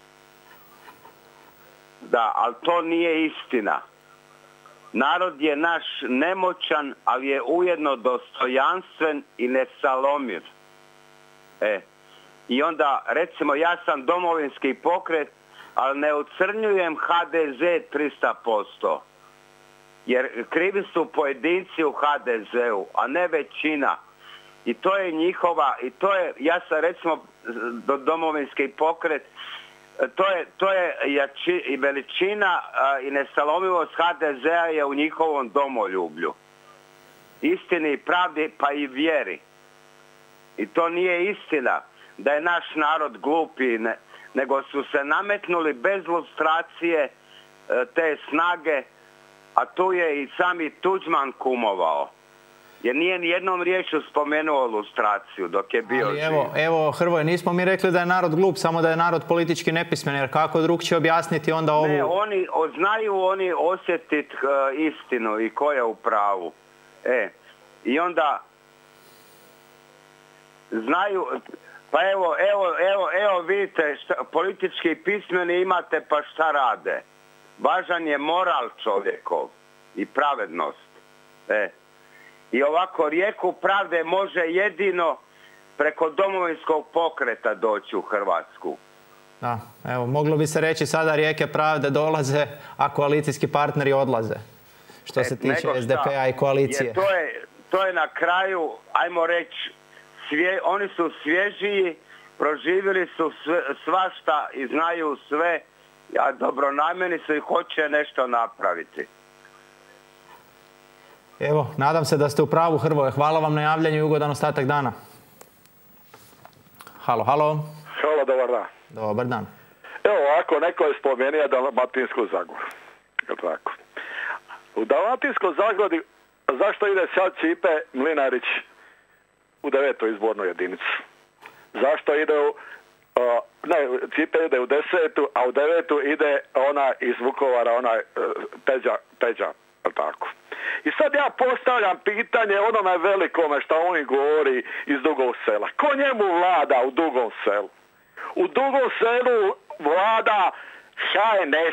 Da, ali to nije istina. Narod je naš nemoćan, ali je ujedno dostojanstven i nesalomiv. E, i onda, recimo, ja sam Domovinski pokret, ali ne ocrnjujem ha de ze tristo posto. Jer krivi su pojedinci u ha de zeu, a ne većina. I to je njihova, i to je, ja sam recimo do Domovinski pokret, to je, to je jači, i veličina a, i nesalomivost ha de zea je u njihovom domoljublju. Istini i pravdi, pa i vjeri. I to nije istina da je naš narod glupi, ne, nego su se nametnuli bez lustracije te snage, a tu je i sami Tuđman kumovao. Jer nije ni jednom riječju spomenuo lustraciju dok je bio živ. Evo, evo Hrvoje, nismo mi rekli da je narod glup, samo da je narod politički nepismen, jer kako drugčije objasniti onda ovu... Ne, oni znaju oni osjetiti uh, istinu i ko je u pravu. E, i onda znaju, pa evo, evo, evo, evo vidite, šta, politički pismeni imate, pa šta rade? Važan je moral čovjekov i pravednost. E. I ovako rijeku pravde može jedino preko Domovinskog pokreta doći u Hrvatsku. Da, evo, moglo bi se reći sada rijeke pravde dolaze, a koalicijski partneri odlaze. Što se tiče es de pe a i koalicije. Jer to je, to je na kraju, ajmo reći, svje, oni su svježiji, proživjeli su sve, svašta i znaju sve, a dobronamjerni su i hoće nešto napraviti. Evo, nadam se da ste u pravu, Hrvoje. Hvala vam na javljanju i ugodan ostatak dana. Halo, halo. Halo, dobar dan. Dobar dan. Evo ovako, neko je spomenuo Dalmatinsku Zagoru. Tako. U Dalmatinskoj Zagori zašto ide sad Ćipe Mlinarić u devetu izbornu jedinicu? Zašto ide u... Uh, ne, Ćipe ide u desetu, a u devetu ide ona iz Vukovara, ona uh, Peđa, Peđa, tako. I sad ja postavljam pitanje onome velikome što on govori iz Dugog Sela. Ko njemu vlada u Dugom Selu? U Dugom Selu vlada ha en es.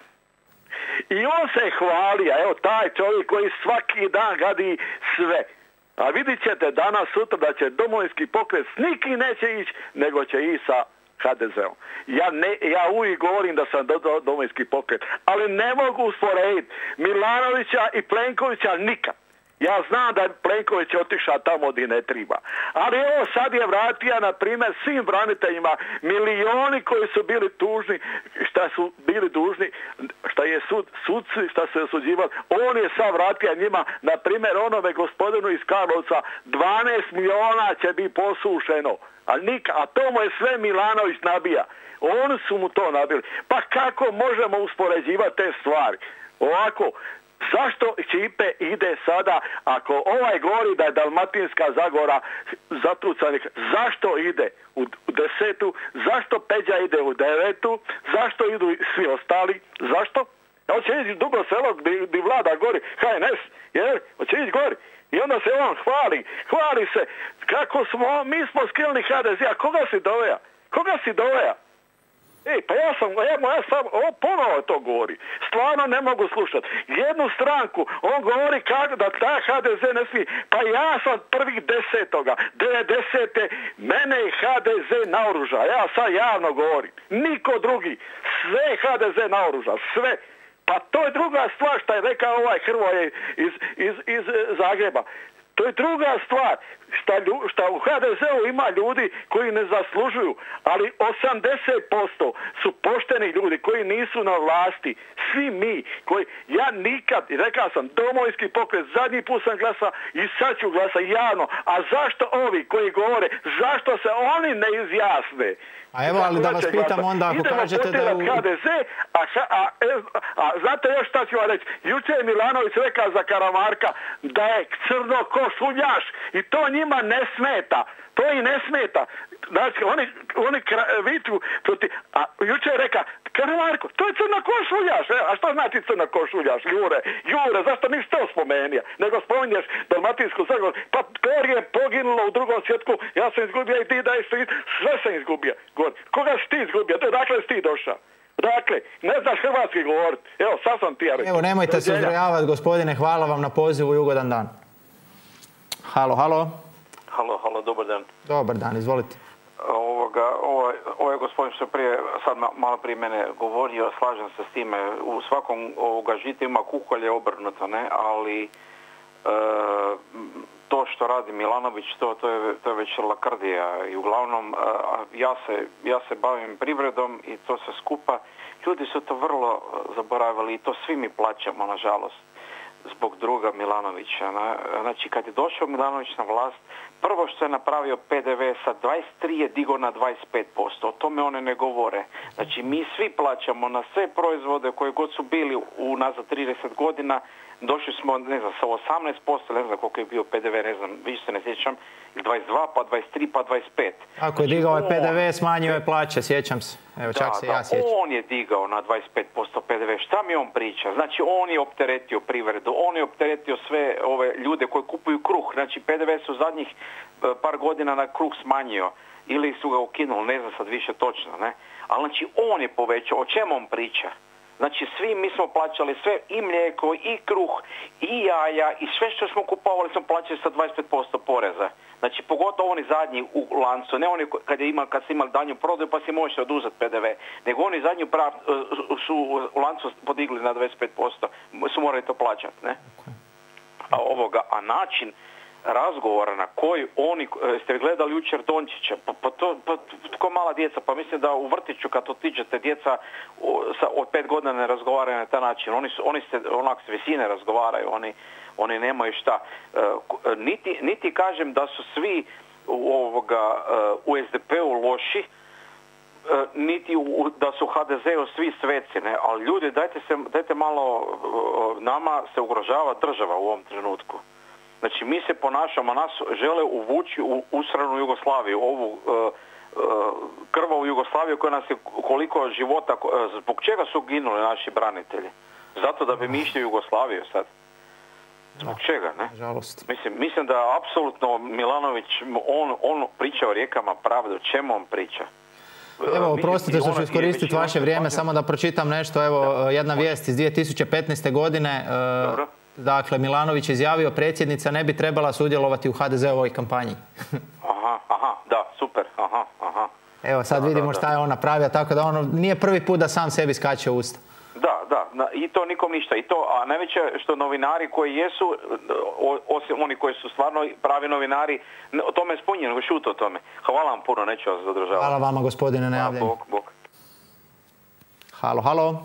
I on se hvali, a evo taj čovjek koji svaki dan gadi sve. A vidit ćete danas, sutra da će Domovinski pokret s nikim neće ići, nego će ići sa ha de zeom. Ja, ne, ja uvijek govorim da sam do, do, Domovinski pokret, ali ne mogu usporediti Milanovića i Plenkovića nikad. Ja znam da je Plenković otišao tamo gdje ne treba. Ali evo sad je vratio, na primjer, svim braniteljima milioni koji su bili tužni, šta su bili dužni, šta je sud, sudci, šta su osuđivali. On je sad vratio njima, na primjer, onome gospodinu iz Karlovca, dvanaest miliona će biti posušeno. A, nika, a to mu je sve Milanović nabija. Oni su mu to nabili. Pa kako možemo uspoređivati te stvari? Ovako, zašto Ćipe ide sada, ako ovaj govori da je Dalmatinska Zagora zatrucanik, zašto ide u desetu, zašto Peđa ide u devetu, zašto idu svi ostali, zašto? Hoće ići Dugo Selo gdje vlada gori ha en es, jer hoće ići gori. I onda se on hvali, hvali se kako smo, mi smo skilni ha de ze, a koga si doveja? Koga si doveja? Ej, pa ja sam, evo, ja sam, ovo ponovo to govori. Stvarno ne mogu slušati. Jednu stranku, on govori kako da ta ha de ze ne smije. Pa ja sam prvih desetoga, devedesete, mene je ha de ze naoruža. Ja sad javno govorim. Niko drugi. Sve ha de ze naoruža. Sve. Pa to je druga stvar što je rekao ovaj Hrvoje iz, iz, iz Zagreba. To je druga stvar, šta u ha de zeu ima ljudi koji ne zaslužuju, ali osamdeset posto su pošteni ljudi koji nisu na vlasti. Svi mi, koji, ja nikad, rekao sam, Domovinski pokret, zadnji put sam glasa i sad ću glasa javno, a zašto ovi koji govore, zašto se oni ne izjasne? A evo, ali da vas pitam onda, ako idemo kažete da je u... ha de ze, a, a, a, a znate još šta ću vam reći? Jučer je Milanović rekao za Karamarka da je crno ko šuljaš i to njima ne smeta. To i ne smeta. Znači, oni, oni viču proti... A jučer je rekao, Karamarko, to je crno ko šuljaš. E? A što znači crno ko šuljaš? Jure, Jure, zašto nisi to spomenija? Nego spominješ Dalmatinsku Zagoru. Pa Kler je poginulo u drugom svjetku, ja sam izgubio i ti da je sve sam izgubio. Koga si ti izgubio? Dakle si ti došao? Dakle, ne znaš hrvatski govoriti. Evo, sad sam ti ja rekao. Evo, nemojte se uzrojavati, gospodine. Hvala vam na pozivu i ugodan dan. Halo, halo. Halo, halo, dobar dan. Dobar dan, izvolite. Ovoga, ovaj, ovaj gospodin što prije, sad malo prije mene govorio, slažem se s time, u svakom ovoga žita ima kukolje obrnuto, ne, ali e, to što radi Milanović, to, to, je, to je već lakrdija i uglavnom a, ja, se, ja se bavim privredom i to se skupa, ljudi su to vrlo zaboravili i to svi mi plaćamo, nažalost, zbog druga Milanovića. Ne? Znači, kad je došao Milanović na vlast, prvo što je napravio P D V sa dvadeset tri je digao na dvadeset pet posto. O tome one ne govore. Znači, mi svi plaćamo na sve proizvode koji god su bili unazad trideset godina. Došli smo, ne znam, sa osamnaest posto, ne znam koliko je bio P D V, ne znam, više se ne sjećam, dvadeset dva, pa dvadeset tri, pa dvadeset pet. Ako je digao je P D V, smanjio je plaće, sjećam se. Evo, čak da, se da, ja sjećam. on je digao na dvadeset pet posto P D V. Šta mi on priča? Znači, on je opteretio privredu, on je opteretio sve ove ljude koji kupuju kruh. Znači, P D V su zadnjih par godina na kruh smanjio ili su ga ukinuli, ne znam sad više točno, ne? Ali znači, on je povećao. O čemu on priča? Znači, svi mi smo plaćali sve, i mlijeko, i kruh, i jaja, i sve što smo kupovali smo plaćali sa dvadeset pet posto poreza. Znači, pogotovo oni zadnji u lancu, ne oni kad, je imali, kad su imali danju prodaju pa si možete oduzeti P D V, nego oni zadnju prav, su u lancu podigli na dvadeset pet posto, su morali to plaćati, ne? A ovoga, a način razgovora na koji oni, ste gledali jučer Dončića, pa, pa to, pa tko mala djeca, pa mislim da u vrtiću kad otiđete djeca sa, od pet godina ne razgovaraju na taj način, oni, su, oni se onak s visine razgovaraju, oni, oni nemaju šta. Uh, niti, niti kažem da su svi u, ovoga, uh, u S D P-u loši, uh, niti u, da su u H D Z-u svi sveci, ne? Ali ljudi, dajte, se, dajte malo, uh, nama se ugrožava država u ovom trenutku. Znači, mi se ponašamo, nas žele uvući u usranu Jugoslaviju, ovu uh, uh, krvavu Jugoslaviju koja nas je koliko života, uh, zbog čega su ginuli naši branitelji? Zato da bi mi išli u Jugoslaviju sad. Zbog čega, ne? Žalost. Mislim, mislim da apsolutno Milanović, on, on priča o rijekama pravde, o čemu on priča? Evo, oprostite što ću iskoristiti vaše vrijeme, samo da pročitam nešto. Evo, jedna vijest iz dvije tisuće petnaeste. godine. Dobro. Dakle, Milanović je izjavio, predsjednica ne bi trebala sudjelovati u H D Z-ovoj kampanji. Aha, aha, da, super, aha, aha. Evo, sad da, vidimo da, šta da. je on napravio, tako da ono nije prvi put da sam sebi skače u usta. Da, da, na, i to nikom ništa. I to, a najveće što novinari koji jesu, o, osim oni koji su stvarno pravi novinari, o tome spunje, nego šute o tome. Hvala vam puno, neću vas zadržavati. Hvala vama, gospodine, na javljanju. Bog, bog. Halo, halo.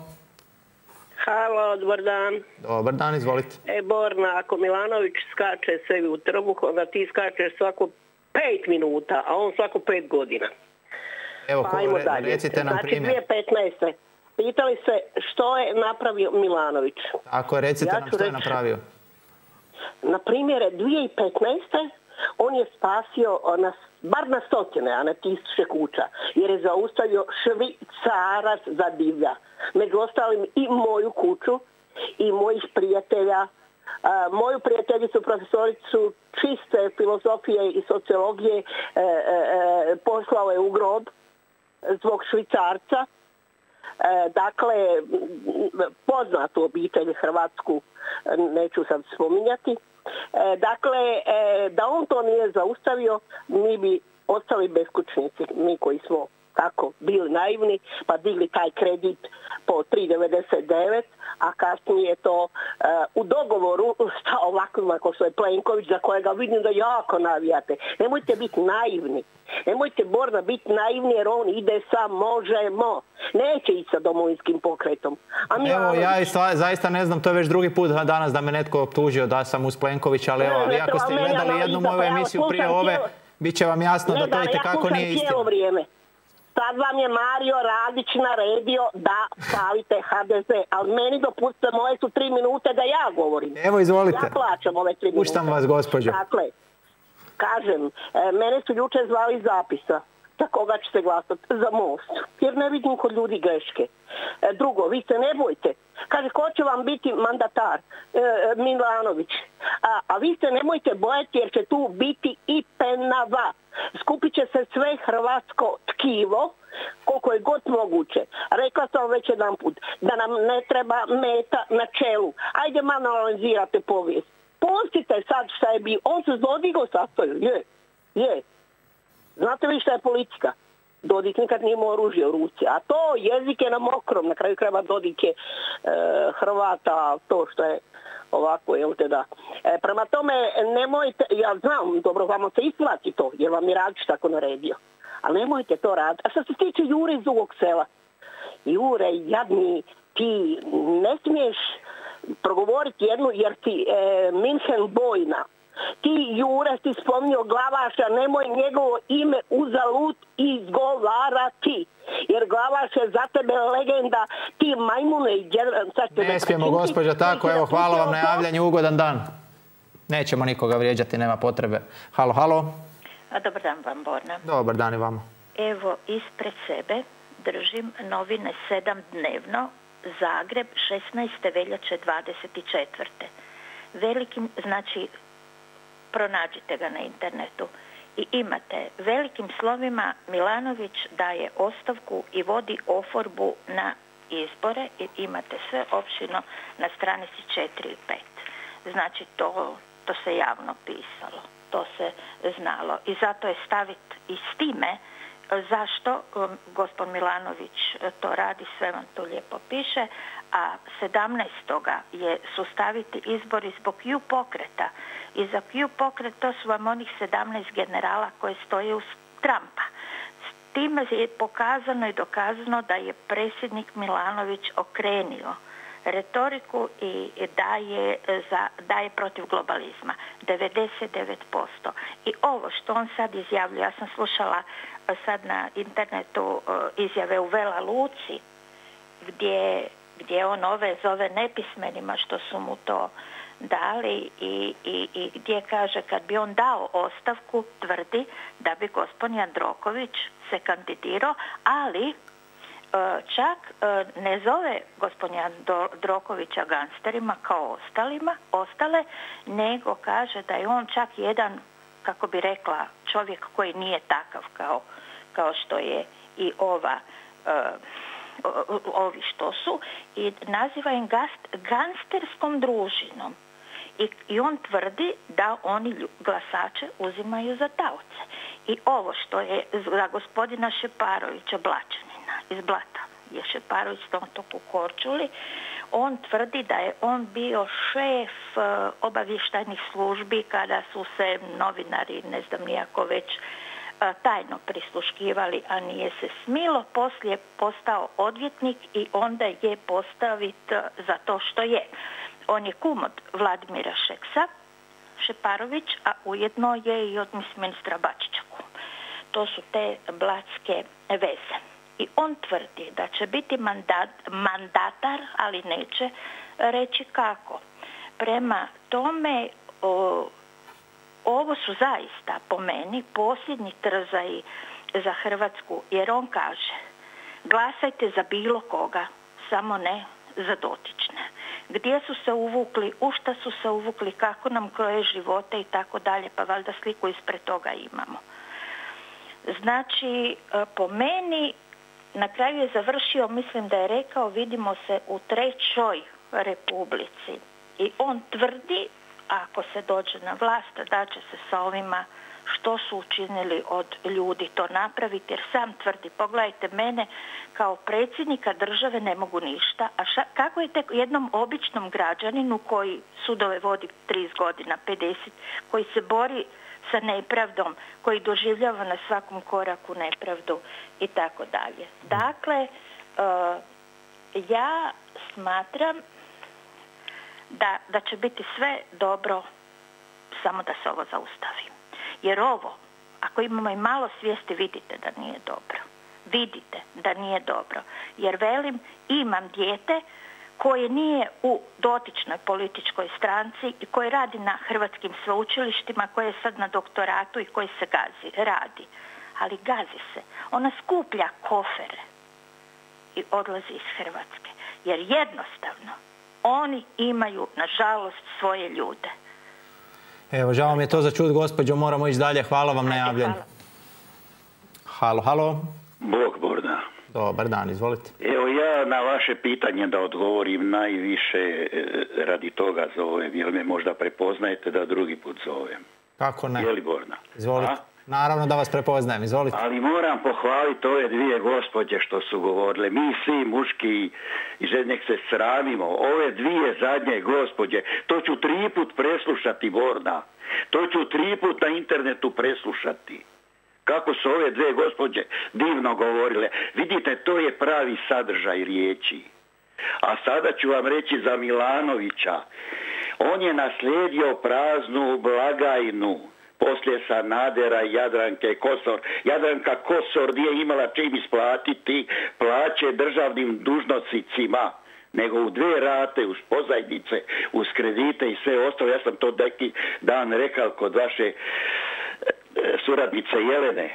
Halo, dobar dan. Dobar dan, izvolite. E, Borna, ako Milanović skače sebi u trbuh, onda ti skačeš svako pet minuta, a on svako pet godina. Evo, pa ajmo dalje. Recite nam znači, primjer. dvije tisuće petnaeste. Pitali se što je napravio Milanović. Ako recite ja nam što je reći, napravio. Na primjer, dvije tisuće petnaeste. on je spasio na, bar na stotine, a ne tisuće kuća, jer je zaustavio švicarac za divlja. Među ostalim i moju kuću i mojih prijatelja. A, moju prijateljicu, profesoricu čiste filozofije i sociologije e, e, e, poslao je u grob zbog švicarca. E, dakle, poznatu obitelj hrvatsku neću sad spominjati. E, dakle, e, da on to nije zaustavio, mi bi ostali beskućnici, mi koji smo tako bili naivni, pa digli taj kredit po tri devedeset devet, a kasnije to uh, u dogovoru sa ovakvima kao što je Plenković, za kojega vidim da jako navijate. Nemojte biti naivni. Nemojte, Borna, biti naivni jer on ide sa možemo. Neće ići sa domovinskim pokretom. A mi evo, ja stva, zaista ne znam, to je već drugi put danas da me netko optužio da sam uz Plenkovića, ali evo, vi ako ste gledali jednu moju emisiju prije ove, bit će vam jasno da to itekako nije istina. Vrijeme. Sad vam je Mario Radić naredio da stavite ha de ze, ali meni dopustite, moje su tri minute da ja govorim. Evo, izvolite. Ja plaćam ove tri minute. Puštam vas, gospođo. Dakle, kažem, mene su jučer zvali iz zapisa za koga će se glasati, za Most, jer ne vidim kod ljudi greške. Drugo, vi se ne bojte. Kaže, ko će vam biti mandatar? E, Milanović. A, a vi se nemojte bojati jer će tu biti i penava. Skupit će se sve hrvatsko tkivo, koliko je god moguće. Rekla sam već jedan put, da nam ne treba meta na čelu. Ajde malo analizirate povijest. Pustite sad šta je bio. On se zodigao sastoju. Je, je. Znate vi šta je politika? Dodik nikad nije imao oružje u ruci, a to jezik je na mokrom, na kraju krajeva Dodik je e, Hrvata, to što je ovako, jel te da. E, prema tome, nemojte, ja znam, dobro, vama se isplati to, jer vam je Radić tako naredio, ali nemojte to raditi. A što se tiče Jure iz Dugog Sela, Jure, jadni, ti ne smiješ progovoriti jednu, jer ti e, Minhen bojna. Ti, Jure, ti spomnio Glavaša, nemoj njegovo ime uzalud izgovarati. Jer Glavaš je za tebe legenda, ti majmune i djedan. Ne smijemo, gospođa, tako, evo, hvala vam na javljanju, ugodan dan. Nećemo nikoga vrijeđati, nema potrebe. Halo, halo. A, dobar dan vam, Borna. Dobar dan i vama. Evo, ispred sebe držim novine sedam dnevno, Zagreb, šesnaeste veljače dvadeset četvrte. Velikim, znači, pronađite ga na internetu i imate velikim slovima Milanović daje ostavku i vodi oporbu na izbore i imate sve opširno na stranici četiri i pet. Znači to, to se javno pisalo, to se znalo i zato je staviti i s time zašto um, gospod Milanović to radi, sve vam to lijepo piše, a sedamnaestoga je su staviti izbori zbog Q pokreta. I za Q pokret to su vam onih sedamnaest generala koje stoje uz Trumpa. S time je pokazano i dokazano da je predsjednik Milanović okrenio retoriku i daje, za, daje protiv globalizma. devedeset devet posto. I ovo što on sad izjavljuje, ja sam slušala sad na internetu izjave u Vela Luci, gdje, gdje on ove zove nepismenima što su mu to dali i, i, i gdje kaže kad bi on dao ostavku, tvrdi da bi gospodin Jandroković se kandidirao, ali čak ne zove gospodin Jandrokovića gangsterima kao ostalima, ostale, nego kaže da je on čak jedan, kako bi rekla, čovjek koji nije takav kao, kao što je i ova ovi što su, i naziva im gangsterskom družinom. I, I on tvrdi da oni glasače uzimaju za taoce. I ovo što je za gospodina Šeparovića Blačanina iz Blata, je Šeparović tom toku Korčuli, on tvrdi da je on bio šef uh, obavještajnih službi kada su se novinari, ne znam nijako već, uh, tajno prisluškivali, a nije se smilo. Poslije postao odvjetnik i onda je postavit uh, za to što je. On je kum od Vladimira Šeksa, Šeparović, a ujedno je i od ministra Bačića kum. To su te blatske veze. I on tvrdi da će biti mandat, mandatar, ali neće reći kako. Prema tome, o, ovo su zaista po meni posljednji trzaji za Hrvatsku, jer on kaže glasajte za bilo koga, samo ne za dotične. Gdje su se uvukli, u šta su se uvukli, kako nam kroje živote i tako dalje, pa valjda sliku ispred toga imamo. Znači, po meni, na kraju je završio, mislim da je rekao, vidimo se u trećoj republici. I on tvrdi, ako se dođe na vlast, da će se sa ovima što su učinili od ljudi to napraviti, jer sam tvrdi, pogledajte mene, kao predsjednika države ne mogu ništa, a ša, kako je tek jednom običnom građaninu koji sudove vodi trideset godina, pedeset, koji se bori sa nepravdom, koji doživljava na svakom koraku nepravdu i tako dalje. Dakle, uh, ja smatram da, da će biti sve dobro, samo da se ovo zaustavi. Jer ovo, ako imamo i malo svijesti, vidite da nije dobro. Vidite da nije dobro. Jer velim, imam dijete koje nije u dotičnoj političkoj stranci i koje radi na hrvatskim sveučilištima, koje je sad na doktoratu i koji se gazi, radi. Ali gazi se. Ona skuplja kofere i odlazi iz Hrvatske. Jer jednostavno, oni imaju, nažalost, svoje ljude. Evo, žao mi je to za čut, gospođo, moramo ići dalje. Hvala vam na javljanju. Halo, halo. Bog, Borna. Dobar dan, izvolite. Evo, ja na vaše pitanje da odgovorim najviše radi toga zovem, jer me možda prepoznajete da drugi put zovem. Kako ne? Je li, Borna? Izvolite. A? Naravno da vas prepoznajem, izvolite. Ali moram pohvaliti ove dvije gospođe što su govorile. Mi svi muški i žene se sramimo. Ove dvije zadnje gospođe, to ću tri put preslušati, Borna. To ću tri put na internetu preslušati. Kako su ove dvije gospođe divno govorile. Vidite, to je pravi sadržaj riječi. A sada ću vam reći za Milanovića. On je naslijedio praznu blagajnu poslije Sanadera i Jadranke Kosor. Jadranka Kosor nije imala čim isplatiti plaće državnim dužnosnicima, nego u dve rate, uz pozajmice, uz kredite i sve ostalo. Ja sam to neki dan rekao kod vaše suradnice Jelene,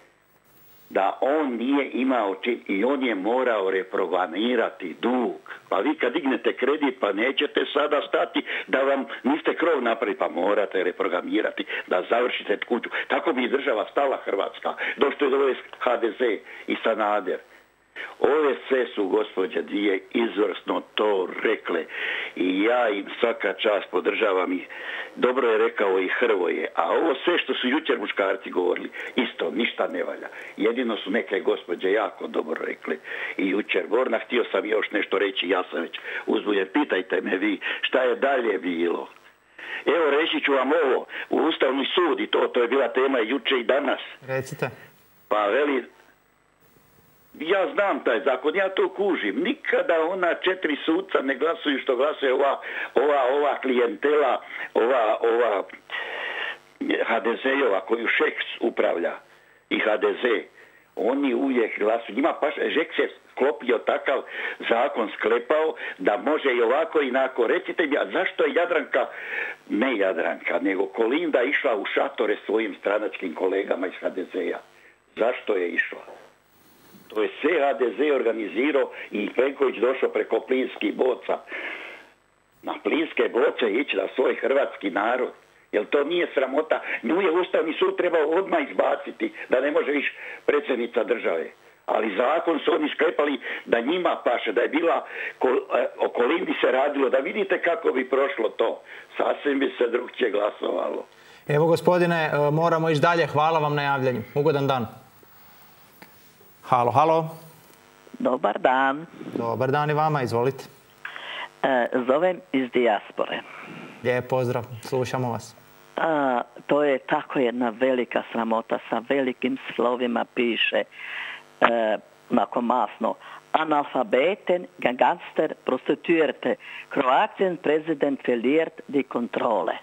da on nije imao čim i on je morao reprogramirati dug. Pa vi kad dignete kredit, pa nećete sada stati da vam niste krov napravili, pa morate reprogramirati da završite kuću. Tako bi država stala Hrvatska, dok što je doveo ha de ze i Sanader. Ove sve su gospođe dvije izvrsno to rekle i ja im svaka čast podržavam ih. Dobro je rekao i Hrvoje, a ovo sve što su jučer muškarci govorili, isto ništa ne valja. Jedino su neke gospođe jako dobro rekle i jučer. Borna, htio sam još nešto reći, ja sam već uzbuljen. Pitajte me vi šta je dalje bilo. Evo reći ću vam ovo, u Ustavni sud i to, to je bila tema jučer i danas. Recite. Pa veli, ja znam taj zakon, ja to kužim. Nikada ona četiri suca ne glasuju što glasuje ova, ova, ova klijentela, ova, ova ha de ze-ova koju Šeks upravlja i ha de ze. Oni uvijek glasuju. Njima paš, Šeks je sklopio takav zakon, sklepao da može i ovako i inako. Recite mi, a zašto je Jadranka, ne Jadranka, nego Kolinda išla u šatore svojim stranačkim kolegama iz ha de ze-a? Zašto je išla? To je sve ha de ze organizirao i Plenković došao preko plinskih boca. Na plinske boce ići na svoj hrvatski narod. Jer to nije sramota. Nju je Ustavni sud trebao odmah izbaciti da ne može više predsjednica države. Ali zakon su oni sklepali da njima paše, da je bila, o Kolindi se radilo, da vidite kako bi prošlo to. Sasvim bi se drugčije glasovalo. Evo gospodine, moramo ići dalje. Hvala vam na javljanju. Ugodan dan. Halo, halo. Dobar dan. Dobar dan i vama, izvolite. E, zovem iz dijaspore. Lijep pozdrav, slušamo vas. A, to je tako jedna velika sramota, sa velikim slovima piše, e, onako masno, analfabeten, gangster, prostituerte, Kroatien prezident verliert die kontrole.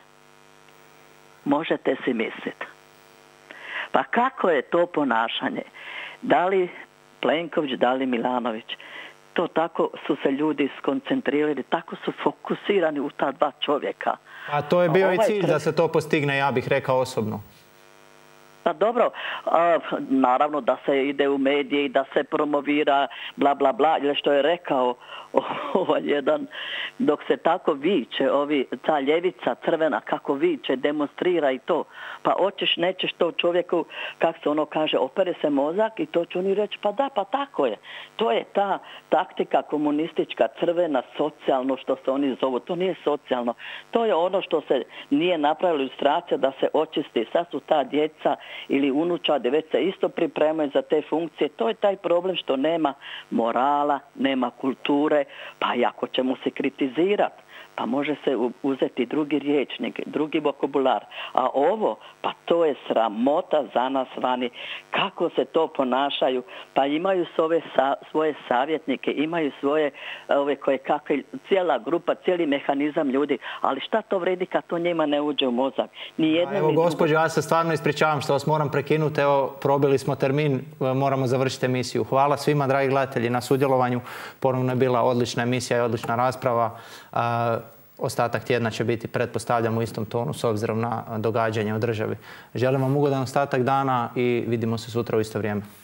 Možete si misliti. Pa kako je to ponašanje? Da li Plenković, da li Milanović? To tako su se ljudi skoncentrirali, tako su fokusirani u ta dva čovjeka. A to je bio ovaj i cilj da se to postigne, ja bih rekao osobno. Pa dobro, a, naravno da se ide u medije i da se promovira bla bla bla, ili što je rekao ovaj jedan, dok se tako viče, ovi, ta ljevica crvena kako viče, demonstrira i to, pa hoćeš, nećeš to čovjeku, kak se ono kaže, opere se mozak i to će oni reći, pa da, pa tako je. To je ta taktika komunistička, crvena, socijalno, što se oni zovu, to nije socijalno. To je ono što se nije napravila ilustracija da se očisti. Sad su ta djeca ili unučadi već se isto pripremaju za te funkcije. To je taj problem što nema morala, nema kulture, pa i ako ćemo se kritizirati, pa može se uzeti drugi riječnik, drugi vokabular. A ovo, pa to je sramota za nas vani. Kako se to ponašaju? Pa imaju svoje, svoje savjetnike, imaju svoje, ove koje kakve, cijela grupa, cijeli mehanizam ljudi. Ali šta to vredi kad to njima ne uđe u mozak? Nijedno, evo, gospođo, ja se stvarno ispričavam što vas moram prekinuti. Evo, probili smo termin, moramo završiti emisiju. Hvala svima, dragi gledatelji, na sudjelovanju. Ponovno je bila odlična emisija i odlična rasprava. Ostatak tjedna će biti, pretpostavljam, u istom tonu s obzirom na događanje u državi. Želim vam ugodan ostatak dana i vidimo se sutra u isto vrijeme.